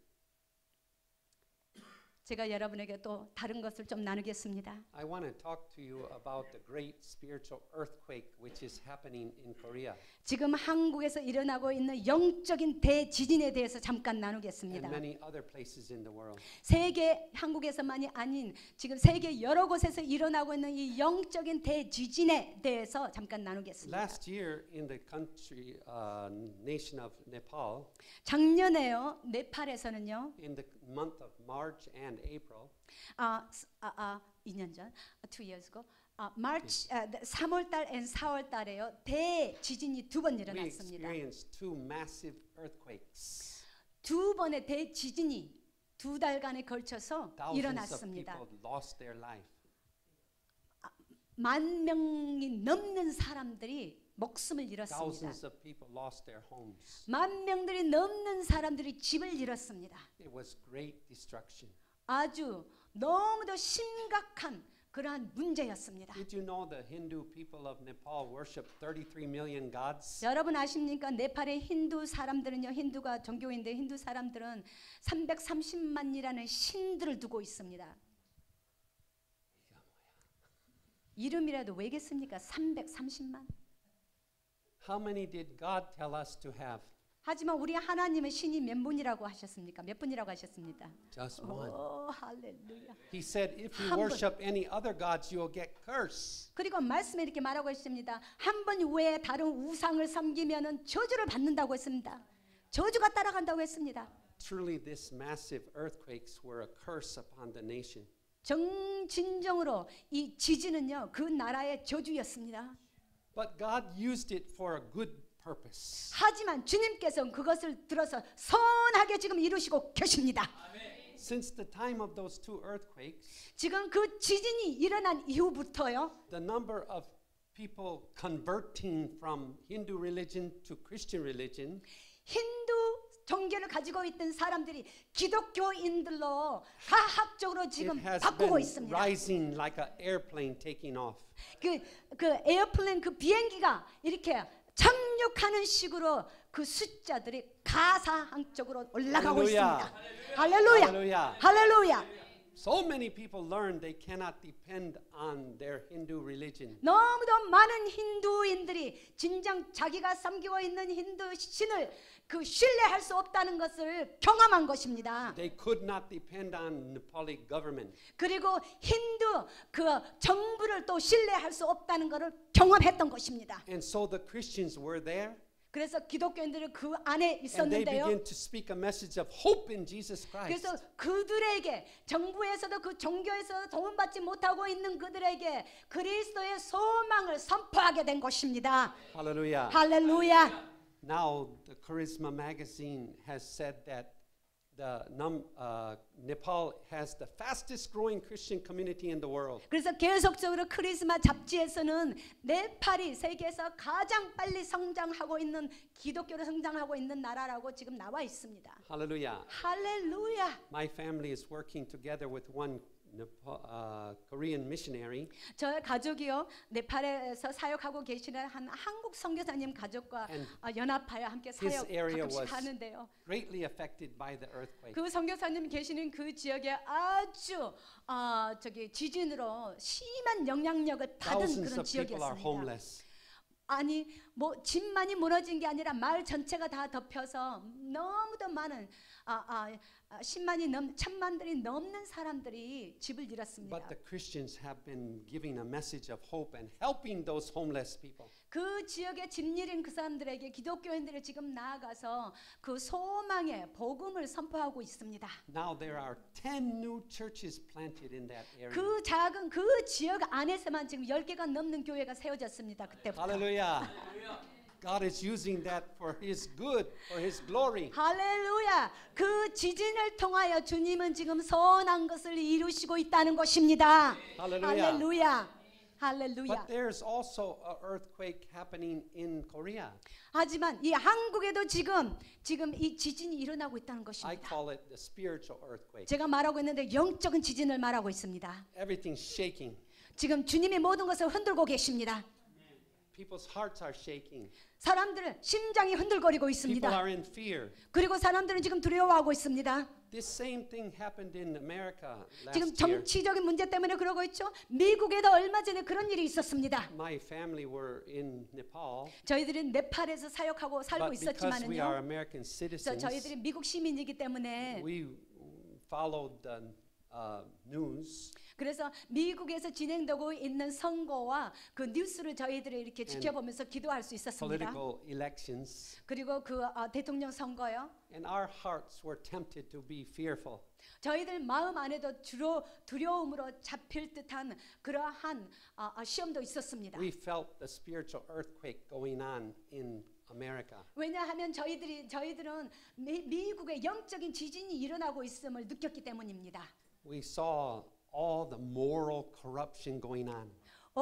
제가 여러분에게 또 다른 것을 좀 나누겠습니다. I want to talk to you about the great spiritual earthquake which is happening in Korea 지금 한국에서 일어나고 있는 영적인 대지진에 대해서 잠깐 and 나누겠습니다. many other places in the world. 세계 한국에서만이 아닌 지금 세계 여러 곳에서 일어나고 있는 이 영적인 대지진에 대해서 잠깐 나누겠습니다. Last year in the country nation of Nepal, 작년에요 네팔에서는요 in the month of March and April, 2년 전, 2 years ago, 마치 3월달 and 4월달에요 대지진이 두 번 we 일어났습니다. experienced two massive earthquakes. 두 번의 대지진이 두 달간에 걸쳐서 Thousands of 일어났습니다. people lost their life. 10,000명이 넘는 사람들이 목숨을 잃었습니다. Thousands of people lost their homes. 10,000명들이 넘는 사람들이 집을 잃었습니다. It was great destruction. 아주 너무도 심각한 그러한 문제였습니다. Did you know the Hindu people of Nepal worship 33 million gods? 여러분 아십니까? 네팔의 힌두 사람들은요, 힌두가 종교인데 힌두 사람들은 330만이라는 신들을 두고 있습니다. 이름이라도 왜겠습니까? 330만. How many did God tell us to have? 하지만 우리 하나님은 신이 몇 분이라고 하셨습니까? 몇 분이라고 하셨습니까? Just one. 오, 할렐루야. He said, if you 한 분. worship any other gods, you will get cursed. 그리고 말씀에 이렇게 말하고 있습니다. 한 번 외에 다른 우상을 섬기면은 저주를 받는다고 했습니다. 저주가 따라간다고 했습니다. Truly, these massive earthquakes were a curse upon the nation. 진정으로 이 지진은요 그 나라의 저주였습니다. But God used it for a good purpose. 하지만 주님께서는 그것을 들어서 선하게 지금 이루시고 계십니다. Since the time of those two earthquakes, 지금 그 지진이 일어난 이후부터요 the number of people converting from Hindu religion to Christian religion 힌두 종교를 가지고 있던 사람들이 기독교인들로 가학적으로 지금 it has 바꾸고 been 있습니다. rising like an airplane taking off. 그 에어플레인 그 비행기가 이렇게 착륙하는 식으로 그 숫자들이 가상적으로 올라가고 할렐루야. 있습니다. 할렐루야. Hallelujah. 할렐루야. So many people learn they cannot depend on their Hindu religion. 너무도 많은 힌두인들이 진정 자기가 섬기고 있는 힌두 신을 그 신뢰할 수 없다는 것을 경험한 것입니다. They could not depend on Nepali government. 그리고 힌두 그 정부를 또 신뢰할 수 없다는 것을 경험했던 것입니다. And so the Christians were there. 그래서 기독교인들은 그 안에 And they 있었는데요. began to speak a message of hope in Jesus Christ. 그래서 그들에게 정부에서도 그 종교에서 도움받지 못하고 있는 그들에게 그리스도의 소망을 선포하게 된 것입니다. Hallelujah. 할렐루야. Now the Charisma magazine has said that Nepal has the fastest growing Christian community in the world. 그래서 계속적으로 크리스마 잡지에서는 네팔이 세계에서 가장 빨리 성장하고 있는 기독교로 성장하고 있는 나라라고 지금 나와 있습니다. Hallelujah. 할렐루야. My family is working together with one Korean missionary. 저의 가족이요 네팔에서 사역하고 계시는 한 한국 선교사님 가족과 연합하여 함께 사역 가끔씩 하는데요. Greatly affected by the earthquake. 그 선교사님 계시는 그 지역에 아주 지진으로 심한 영향력을 받은 Thousands 그런 of people are 지역이었습니다. homeless. 아니 뭐 집만이 무너진 게 아니라 마을 전체가 다 덮여서 너무도 많은 10만이 천만들이 넘는 사람들이 집을 잃었습니다. But the Christians have been giving a message of hope and helping those homeless people. 그 지역에 집 잃은 그 사람들에게 기독교인들이 지금 나아가서 그 소망의 복음을 선포하고 있습니다. Now there are 10 new churches planted in that area. 그 작은 그 지역 안에서만 지금 10개가 넘는 교회가 세워졌습니다. 그때부터. Hallelujah. God is using that for His good, for His glory. 할렐루야. 그 지진을 통하여 주님은 지금 선한 것을 이루시고 있다는 것입니다. Hallelujah. 할렐루야. 할렐루야. But there's also an earthquake happening in Korea. 하지만 이 한국에도 지금 이 지진이 일어나고 있다는 I 것입니다. call it the spiritual earthquake. 제가 말하고 있는데 영적인 지진을 말하고 있습니다. Everything's shaking. 지금 주님이 모든 것을 흔들고 계십니다. People's hearts are shaking. 사람들은 심장이 흔들거리고 People 있습니다. are in fear. 그리고 사람들은 지금 두려워하고 있습니다. This same thing happened in America 지금 last year. 정치적인 문제 때문에 그러고 있죠. 미국에도 얼마 전에 그런 일이 있었습니다. My family were in Nepal, 저희들이 네팔에서 사역하고 살고 but because we are 있었지만은요. American citizens, 저희들이 미국 시민이기 때문에 we followed the news. 그래서 미국에서 진행되고 있는 선거와 그 뉴스를 저희들이 이렇게 지켜보면서 기도할 수 있었습니다. Political elections, 그리고 그 대통령 선거요. and our hearts were tempted to be fearful. 저희들 마음 안에도 주로 두려움으로 잡힐 듯한 그러한 시험도 있었습니다. We felt the spiritual earthquake going on in America. 왜냐하면 저희들은 미국의 영적인 지진이 일어나고 있음을 느꼈기 때문입니다. We saw all the moral corruption going on.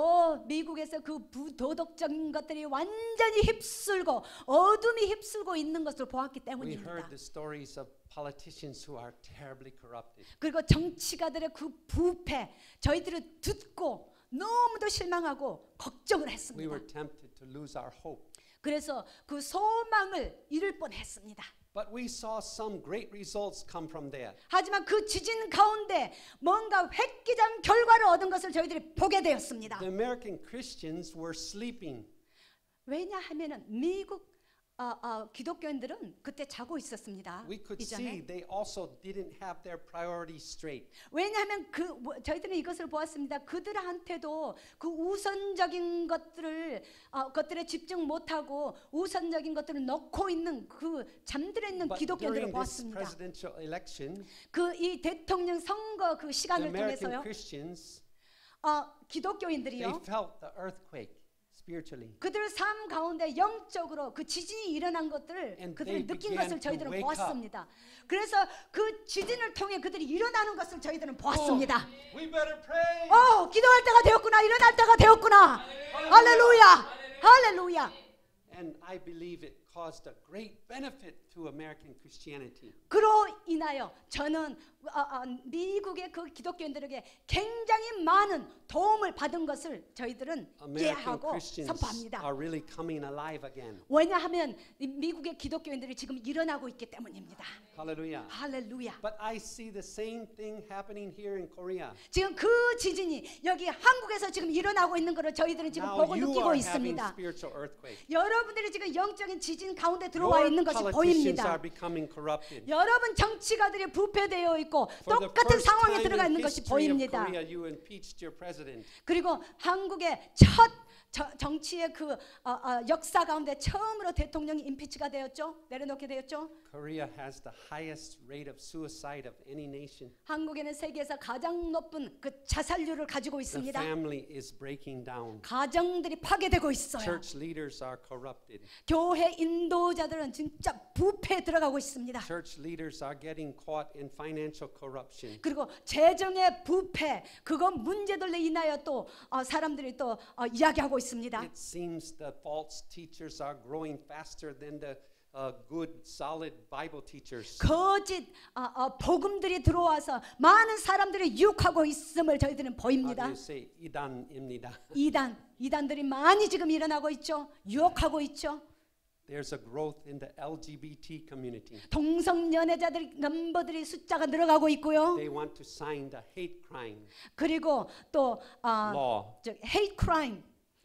미국에서 그 부도덕적인 것들이 완전히 휩쓸고 어둠이 휩쓸고 있는 것을 보았기 We 때문입니다. heard the stories of politicians who are terribly corrupted. 그리고 정치가들의 그 부패 저희들을 듣고 너무도 실망하고 걱정을 We 했습니다. were tempted to lose our hope. 그래서 그 소망을 잃을 뻔했습니다. But we saw some great results come from that. 하지만 그 지진 가운데 뭔가 획기적 결과를 얻은 것을 저희들이 보게 되었습니다. The American Christians were sleeping. 왜냐하면은 미국 기독교인들은 그때 자고 있었습니다. We could see 이전에. they also didn't have their priorities straight. 왜냐하면 저희들은 이것을 보았습니다. 그들한테도 그 우선적인 것들에 집중 못하고 우선적인 것들을 넣고 있는 그 잠들어 있는 But 기독교인들을 during this 보았습니다. presidential election, 그 이 대통령 선거 그 the 시간을 American 통해서요. Christians, 기독교인들이요. they felt the earthquake spiritually. 그들 삶 가운데 영적으로 그 지진이 일어난 것들을 And 그들이 they 느낀 began 것을 to 저희들은 wake up. 보았습니다. 그래서 그 지진을 통해 그들이 일어나는 것을 저희들은 보았습니다. We better pray. 기도할 때가 되었구나. 일어날 때가 되었구나. 할렐루야. 할렐루야. And I believe it caused a great benefit to American Christianity. 그로 인하여 저는 미국의 그 기독교인들에게 굉장히 많은 도움을 받은 것을 저희들은 American 이해하고 Christians 선포합니다. are really coming alive again. 왜냐하면 이 미국의 기독교인들이 지금 일어나고 있기 때문입니다. Hallelujah. 할렐루야. But I see the same thing happening here in Korea. 지금 그 지진이 여기 한국에서 지금 일어나고 있는 것을 저희들은 지금 Now 보고 you 느끼고 are having 있습니다. spiritual earthquake. 여러분들이 지금 영적인 지진 가운데 들어와 Your 있는 것이 politicians 보입니다. are becoming corrupted. 여러분 정치가들이 부패되어 있고 For the 똑같은 first 상황에 time 들어가 in 있는 것이 history of 보입니다. Korea, you impeached your president. 그리고 한국의 첫 정치의 그 역사 가운데 처음으로 대통령이 임피치가 되었죠. 내려놓게 되었죠. Korea has the highest rate of suicide of any nation. 한국에는 세계에서 가장 높은 그 자살률을 가지고 The 있습니다. family is breaking down. 가정들이 파괴되고 있어요. Church leaders are corrupted. 교회 인도자들은 진짜 부패에 들어가고 있습니다. Church leaders are getting caught in financial corruption. 그리고 재정의 부패 그거 문제들로 인하여 또 사람들이 또 이야기하고 있습니다. It seems the false teachers are growing faster than the good, solid Bible teachers. 거짓 복음들이 들어와서 많은 사람들이 유혹하고 있음을 저희들은 How do 보입니다. you say? 이단입니다. 이단들이 많이 지금 일어나고 있죠. 유혹하고 있죠. There's a growth in the LGBT community. 동성연애자들 넘버들이 숫자가 늘어가고 있고요. They want to sign the hate crime 그리고 또 law. hate crime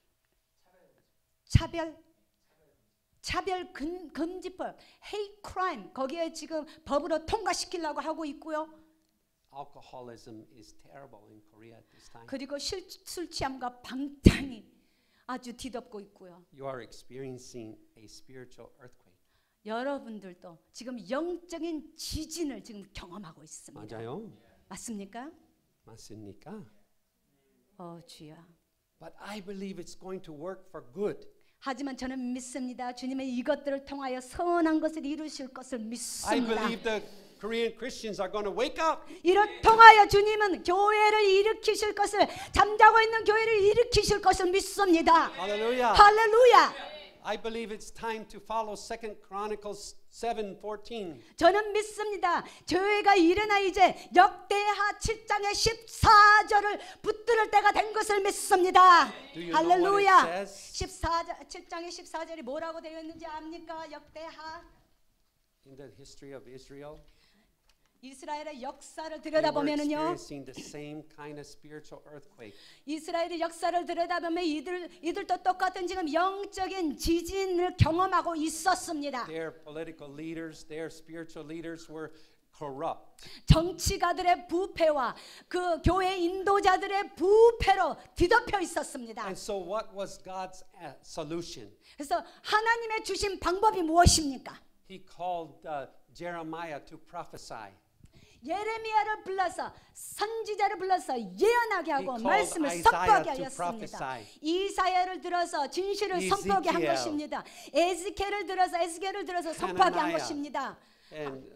차별 금지법 hate crime 거기에 지금 법으로 통과시키려고 하고 있고요. Alcoholism is terrible in Korea at this time. 그리고 술 취함과 방탕이 아주 뒤덮고 있고요. You are experiencing a spiritual earthquake. 여러분들도 지금 영적인 지진을 지금 경험하고 있습니다. 맞아요? 맞습니까? 맞습니까? 주여. But I believe it's going to work for good. 하지만 저는 믿습니다. 주님의 이것들을 통하여 선한 것을 이루실 것을 I 믿습니다. believe the Korean Christians are going to wake up. 이를 통하여 주님은 교회를 일으키실 것을 잠자고 있는 교회를 일으키실 것을 믿습니다. Hallelujah. 할렐루야. I believe it's time to follow 2 Chronicles 7:14. 저는 믿습니다. 교회가 일어나 이제 역대하 7장의 14절을 붙들을 때가 된 것을 믿습니다. Do you know 할렐루야. what it says? 7장의 14절이 뭐라고 되어 있는지 압니까? 역대하 In the history of Israel, 이스라엘의 역사를 they were 들여다보면은요. experiencing the same kind of spiritual earthquake. 이스라엘의 역사를 들여다보면 이들도 똑같은 지금 영적인 지진을 경험하고 있었습니다. Their political leaders, their spiritual leaders were corrupt. 정치가들의 부패와 그 교회 인도자들의 부패로 뒤덮여 있었습니다. And so what was God's solution? 그래서 하나님의 주신 방법이 무엇입니까? He called Jeremiah to prophesy. 예레미야를 불러서 선지자를 불러서 예언하게 하고 He 말씀을 called 선포하게 Isaiah to 하였습니다. prophes하게 이사야를 들어서 진실을 선포하게 한 Ezekiel. 것입니다. 에스겔을 들어서 선포하게 한 Hananiah. 것입니다. And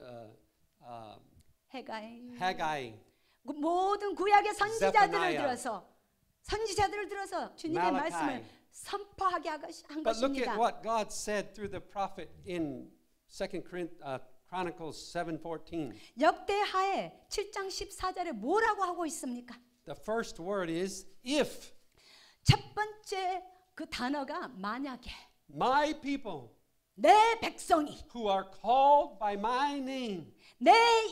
해가이 Haggai, 모든 구약의 Zephaniah. 선지자들을 들어서 주님의 Malachi. 말씀을 선포하게 한 but look at 것입니다. what God said through the prophet in 2 Chronicles 7:14. 역대하의 7장 14절에 뭐라고 하고 있습니까? The first word is if. 첫 번째 그 단어가 만약에 My people 내 백성이 who are called by my name 내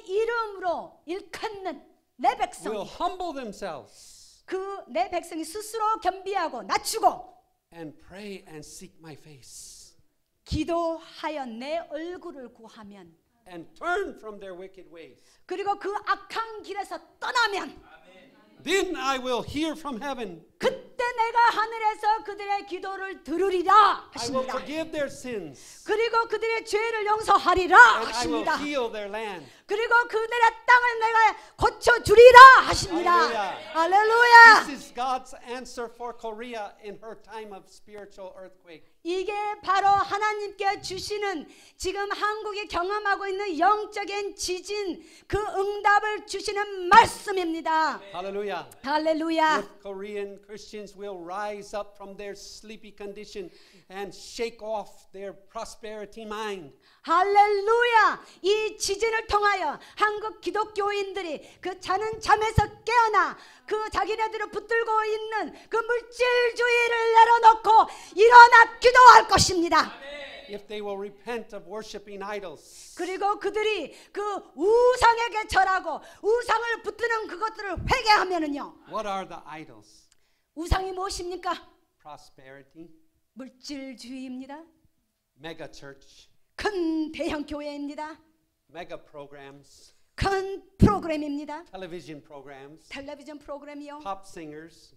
이름으로 일컫는 내 will 백성이 humble themselves 그 내 백성이 스스로 겸비하고 낮추고 and pray and seek my face 기도하여 내 얼굴을 구하면 and turn from their wicked ways. 그리고 그 악한 길에서 떠나면 Then I will hear from heaven. 그때 내가 하늘에서 그들의 기도를 들으리라 I will 하십니다. forgive their sins 그리고 그들의 죄를 용서하리라 and I will 하십니다. heal their land. 그리고 그들의 땅을 내가 고쳐주리라 하십니다. 할렐루야. 할렐루야. This is God's answer for Korea in her time of spiritual earthquake. 이게 바로 하나님께 주시는 지금 한국이 경험하고 있는 영적인 지진 그 응답을 주시는 말씀입니다. Hallelujah. 할렐루야. If Korean Christians will rise up from their sleepy condition and shake off their prosperity mind. 할렐루야. 이 지진을 통하여 한국 기독교인들이 그 자는 잠에서 깨어나 그 자기네들을 붙들고 있는 그 물질주의를 내려놓고 일어나 기도할 것입니다. If they will repent of worshiping idols. 그리고 그들이 그 우상에게 절하고 우상을 붙드는 그것들을 회개하면은요. What are the idols? 우상이 무엇입니까? Prosperity, 물질주의입니다. mega church, 큰 대형 교회입니다. mega programs, 큰 프로그램입니다. television programs, 텔레비전 프로그램이요. pop singers,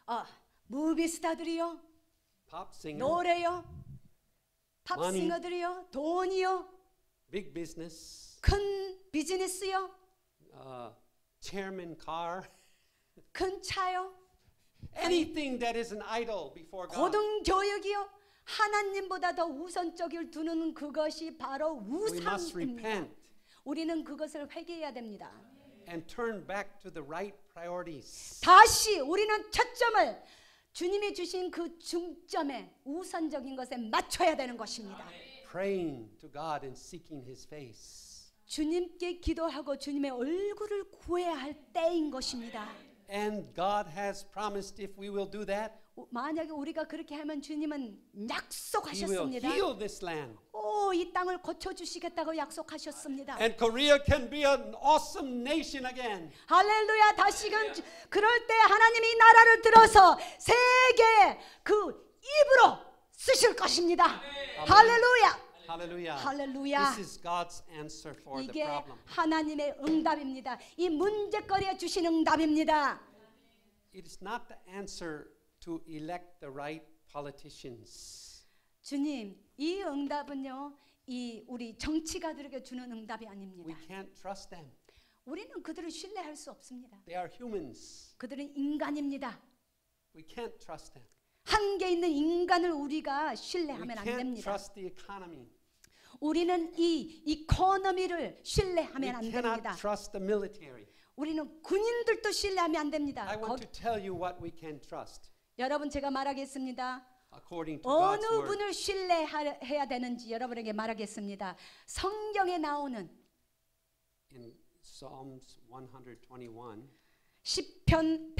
무비스타들이요. pop singers, 노래요. Money. 팝싱어들이요. 돈이요. big business, 큰 비즈니스요, chairman car, 큰 차요, anything that is an idol before God. 고등교육이요. 하나님보다 더 우선적을 두는 그것이 바로 We must 우상입니다. repent 우리는 그것을 회개해야 됩니다. and turn back to the right priorities. 다시 우리는 초점을 주님이 주신 그 중점에 우선적인 것에 맞춰야 되는 것입니다. Praying to God and seeking His face. 주님께 기도하고 주님의 얼굴을 구해야 할 때인 것입니다. And God has promised if we will do that, 만약에 우리가 그렇게 하면 주님은 He will 약속하셨습니다. heal this land. 이 땅을 고쳐주시겠다고 약속하셨습니다. And Korea can be an awesome nation again. 할렐루야. 다시금 그럴 때 하나님이 이 나라를 들어서 세계의 그 입으로 쓰실 것입니다. 할렐루야. Hallelujah. 할렐루야. This is God's answer for the 이게 problem. 하나님의 응답입니다. 이 문제거리에 주신 응답입니다. It is not the answer to elect the right politicians. 주님, 이 응답은요, 이 우리 정치가들에게 주는 응답이 We 아닙니다. can't trust them. 우리는 그들을 신뢰할 수 없습니다. They are humans. 그들은 인간입니다. We can't trust them. 한계 있는 인간을 우리가 We 신뢰하면 안 can't 됩니다. trust the economy. 우리는 이 이코노미를 We 신뢰하면 안 cannot 됩니다. trust the military. 우리는 군인들도 신뢰하면 안 됩니다. I want to tell you what we can trust 여러분, 제가 말하겠습니다. according to God's 어느 word. 분을 신뢰해야 되는지 여러분에게 말하겠습니다. 성경에 나오는 In Psalms 121, 시편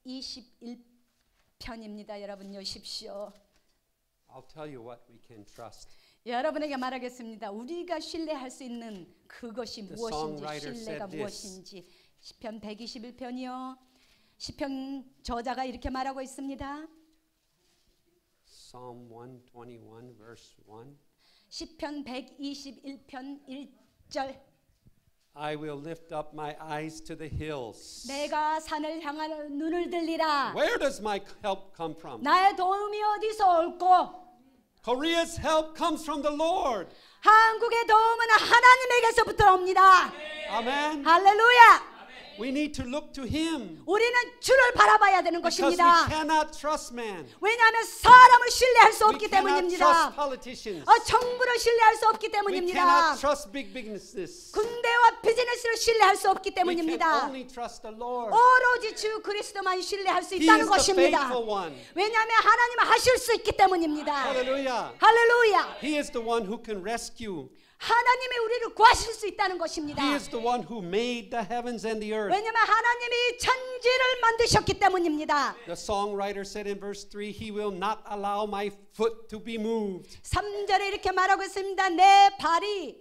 121편입니다. 여러분 여십시오. I'll tell you what we can trust. 여러분에게 말하겠습니다. 우리가 신뢰할 수 있는 그것이 The 무엇인지, songwriter 신뢰가 said this. 무엇인지. 시편 121편이요. 시편 저자가 이렇게 말하고 있습니다. Psalm 121 verse 1. 시편 121편 1절. I will lift up my eyes to the hills. 내가 산을 향하여 눈을 들리라. Where does my help come from? 나의 도움이 어디서 올꼬? Korea's help comes from the Lord. 한국의 도움은 하나님에게서부터 옵니다. Amen. 할렐루야. We need to look to Him 우리는 주를 바라봐야 되는 because we 것입니다. cannot trust man. 왜냐하면 사람을 신뢰할 수 We 없기 cannot 때문입니다. trust politicians. 정부를 신뢰할 수 없기 We 때문입니다. cannot trust big businesses. 군대와 비즈니스를 신뢰할 수 없기 We can 때문입니다. only trust the Lord. 오로지 주 그리스도만 신뢰할 수 He 있다는 is the 것입니다. faithful one. 왜냐하면 하나님은 하실 수 있기 때문입니다. Hallelujah. 할렐루야. He is the one who can rescue. 하나님이 우리를 구하실 수 있다는 것입니다. He is the one who made the heavens and the earth. 왜냐하면 하나님이 천지를 만드셨기 때문입니다. The songwriter said in verse 3, He will not allow my foot to be moved. 3절에 이렇게 말하고 있습니다. 내 발이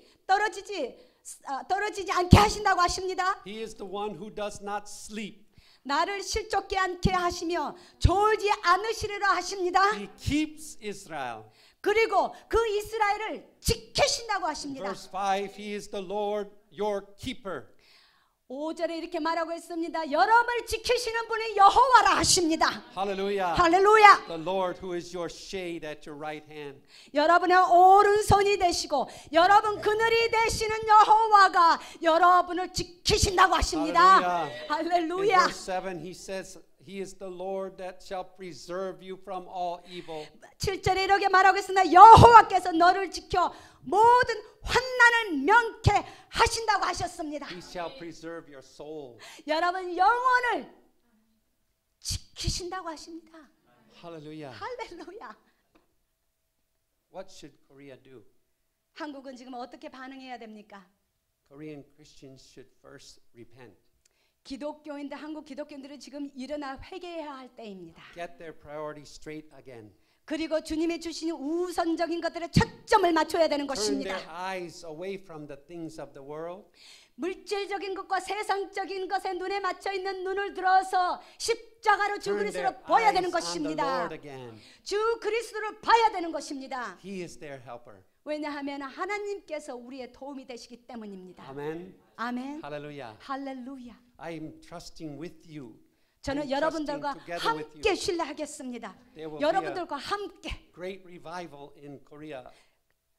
떨어지지 않게 하신다고 하십니다. He is the one who does not sleep. 나를 실족케 않게 하시며 졸지 않으시리라 하십니다. He keeps Israel. 그리고 그 이스라엘을 지키신다고 하십니다. Verse 5, He is the Lord your keeper. 5절에 이렇게 말하고 있습니다. 여러분을 지키시는 분이 여호와라 하십니다. Hallelujah. 할렐루야. The Lord who is your shade at your right hand. 여러분의 오른손이 되시고 여러분 그늘이 되시는 여호와가 여러분을 지키신다고 하십니다. In 할렐루야. verse 7, He says, He is the Lord that shall preserve you from all evil. 7절에 이렇게 말하고 있습니다. 여호와께서 너를 지켜 모든 환난을 명쾌하신다고 하셨습니다. He shall preserve your soul. 여러분 영혼을 지키신다고 하십니다. Hallelujah. 할렐루야. What should Korea do? 한국은 지금 어떻게 반응해야 됩니까? Korean Christians should first repent. 기독교인들, 한국 기독교인들은 지금 일어나 회개해야 할 때입니다. Get their priorities straight again. 그리고 주님이 주신 우선적인 것들에 초점을 맞춰야 되는 Turn 것입니다. their eyes away from the things of the world. 물질적인 것과 세상적인 것에 눈에 맞춰 있는 눈을 들어서 십자가로 주 Turn 그리스도를 their 봐야 되는 eyes on the 것입니다. Lord again. 주 그리스도를 봐야 되는 것입니다. He is their helper. 왜냐하면 하나님께서 우리의 도움이 되시기 때문입니다. Amen. 아멘. Hallelujah. 할렐루야. I am trusting with you. 저는 I'm 여러분들과 trusting together with 함께 you. 신뢰하겠습니다. There will be 여러분들과 함께 Great revival in Korea.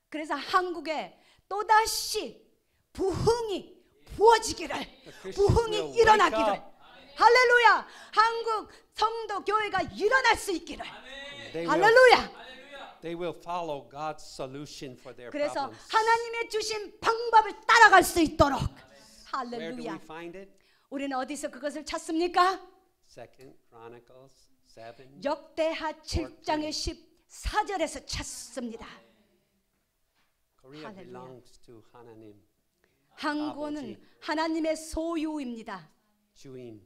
그래서 한국에 또다시 부흥이 부어지기를, 부흥이 일어나기를, 할렐루야, 한국 성도 교회가 일어날 수 있기를, 할렐루야. They will follow God's solution for their 그래서 problems. 하나님의 주신 방법을 따라갈 수 있도록, Where do we 할렐루야. find it? 우리는 어디서 그것을 찾습니까? Second Chronicles 7. 역대하 7장의 14절에서 찾습니다. Korea 할렐루야. belongs to 하나님. 한국은 하나님의 소유입니다. 주인.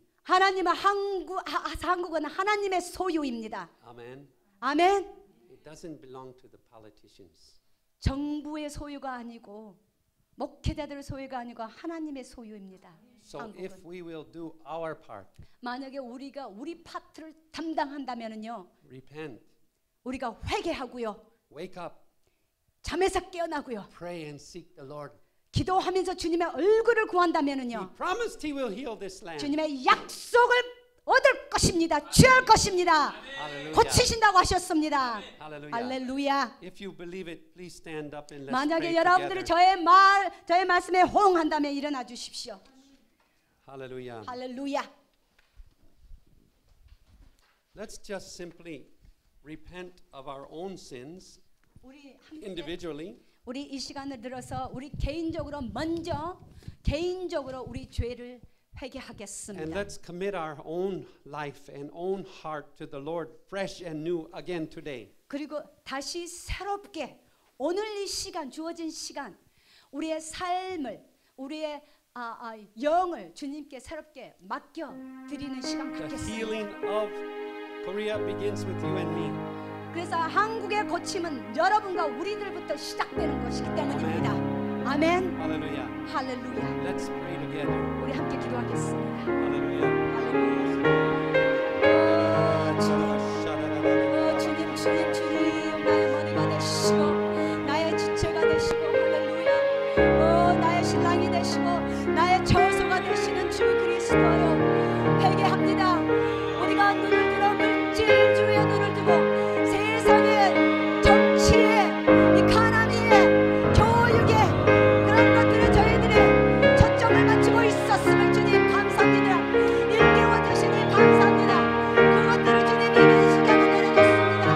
한국은 하나님의 소유입니다. Amen. 아멘. It doesn't belong to the politicians. 정부의 소유가 아니고 목회자들의 소유가 아니고 하나님의 소유입니다. So if 한국은. we will do our part, 만약에 우리가 우리 파트를 담당한다면은요, repent, 우리가 회개하고요, wake up, 잠에서 깨어나고요, pray and seek the Lord. 기도하면서 주님의 얼굴을 He 구한다면은요, promised He will heal this land. 주님의 약속을 얻을 것입니다. 취할 것입니다. Hallelujah. 고치신다고 하셨습니다. Hallelujah. 할렐루야. If you believe it, please stand up and let's 만약에 pray 여러분들이 together. 저의 말씀에 호응한다면 일어나 주십시오. Hallelujah. 할렐루야. Let's just simply repent of our own sins 우리 함께 individually. 우리 이 시간을 들어서 우리 개인적으로 우리 죄를 And 회개하겠습니다. let's commit our own life and own heart to the Lord fresh and new again today. 그리고 다시 새롭게 오늘 이 시간, 주어진 시간, 우리의 삶을, 우리의 영을 주님께 새롭게 맡겨 드리는 시간 The 갖겠습니다. healing of Korea begins with you and me. 그래서 한국의 고침은 여러분과 우리들부터 시작되는 것이기 때문입니다. 아멘. Hallelujah. 할렐루야. Let's pray together. 우리 함께 기도하겠습니다. Hallelujah. 주님, 나의 머리가 되시고 나의 지체가 되시고, 할렐루야. 나의 신랑이 되시고 나의 처소가 되시는 주 그리스도여, 회개합니다. 우리가 눈을 들어 물질주의에 눈을 두고 세상의 정치에, 이 가난이에, 교육에 그런 것들에 저희들이 초점을 맞추고 있었음을 주님 감사합니다. 일깨워 주시니 감사합니다. 그것들을 주님이 이런 시간에 내려줬습니다.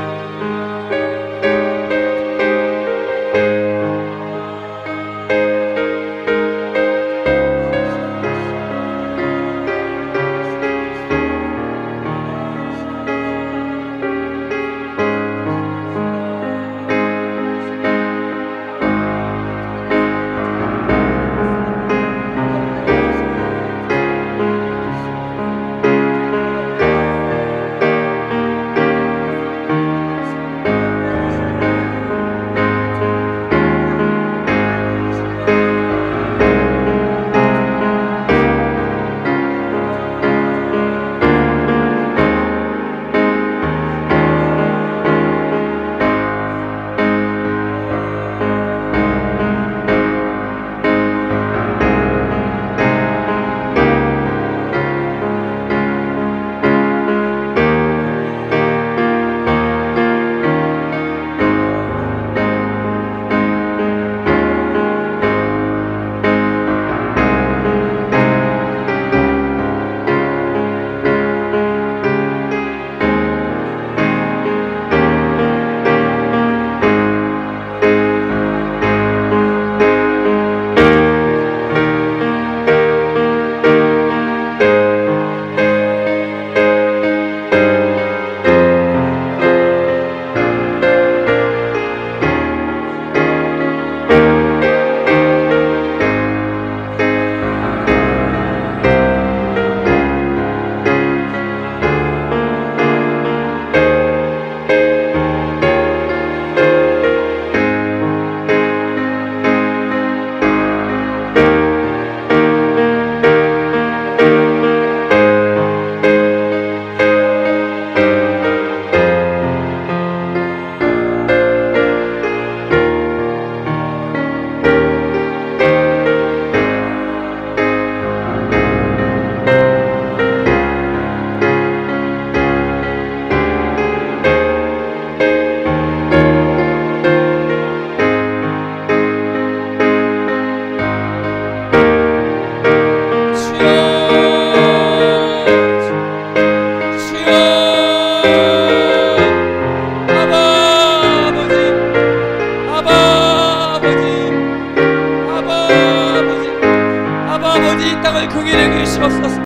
이 땅을 긍휼히 여기시옵소서.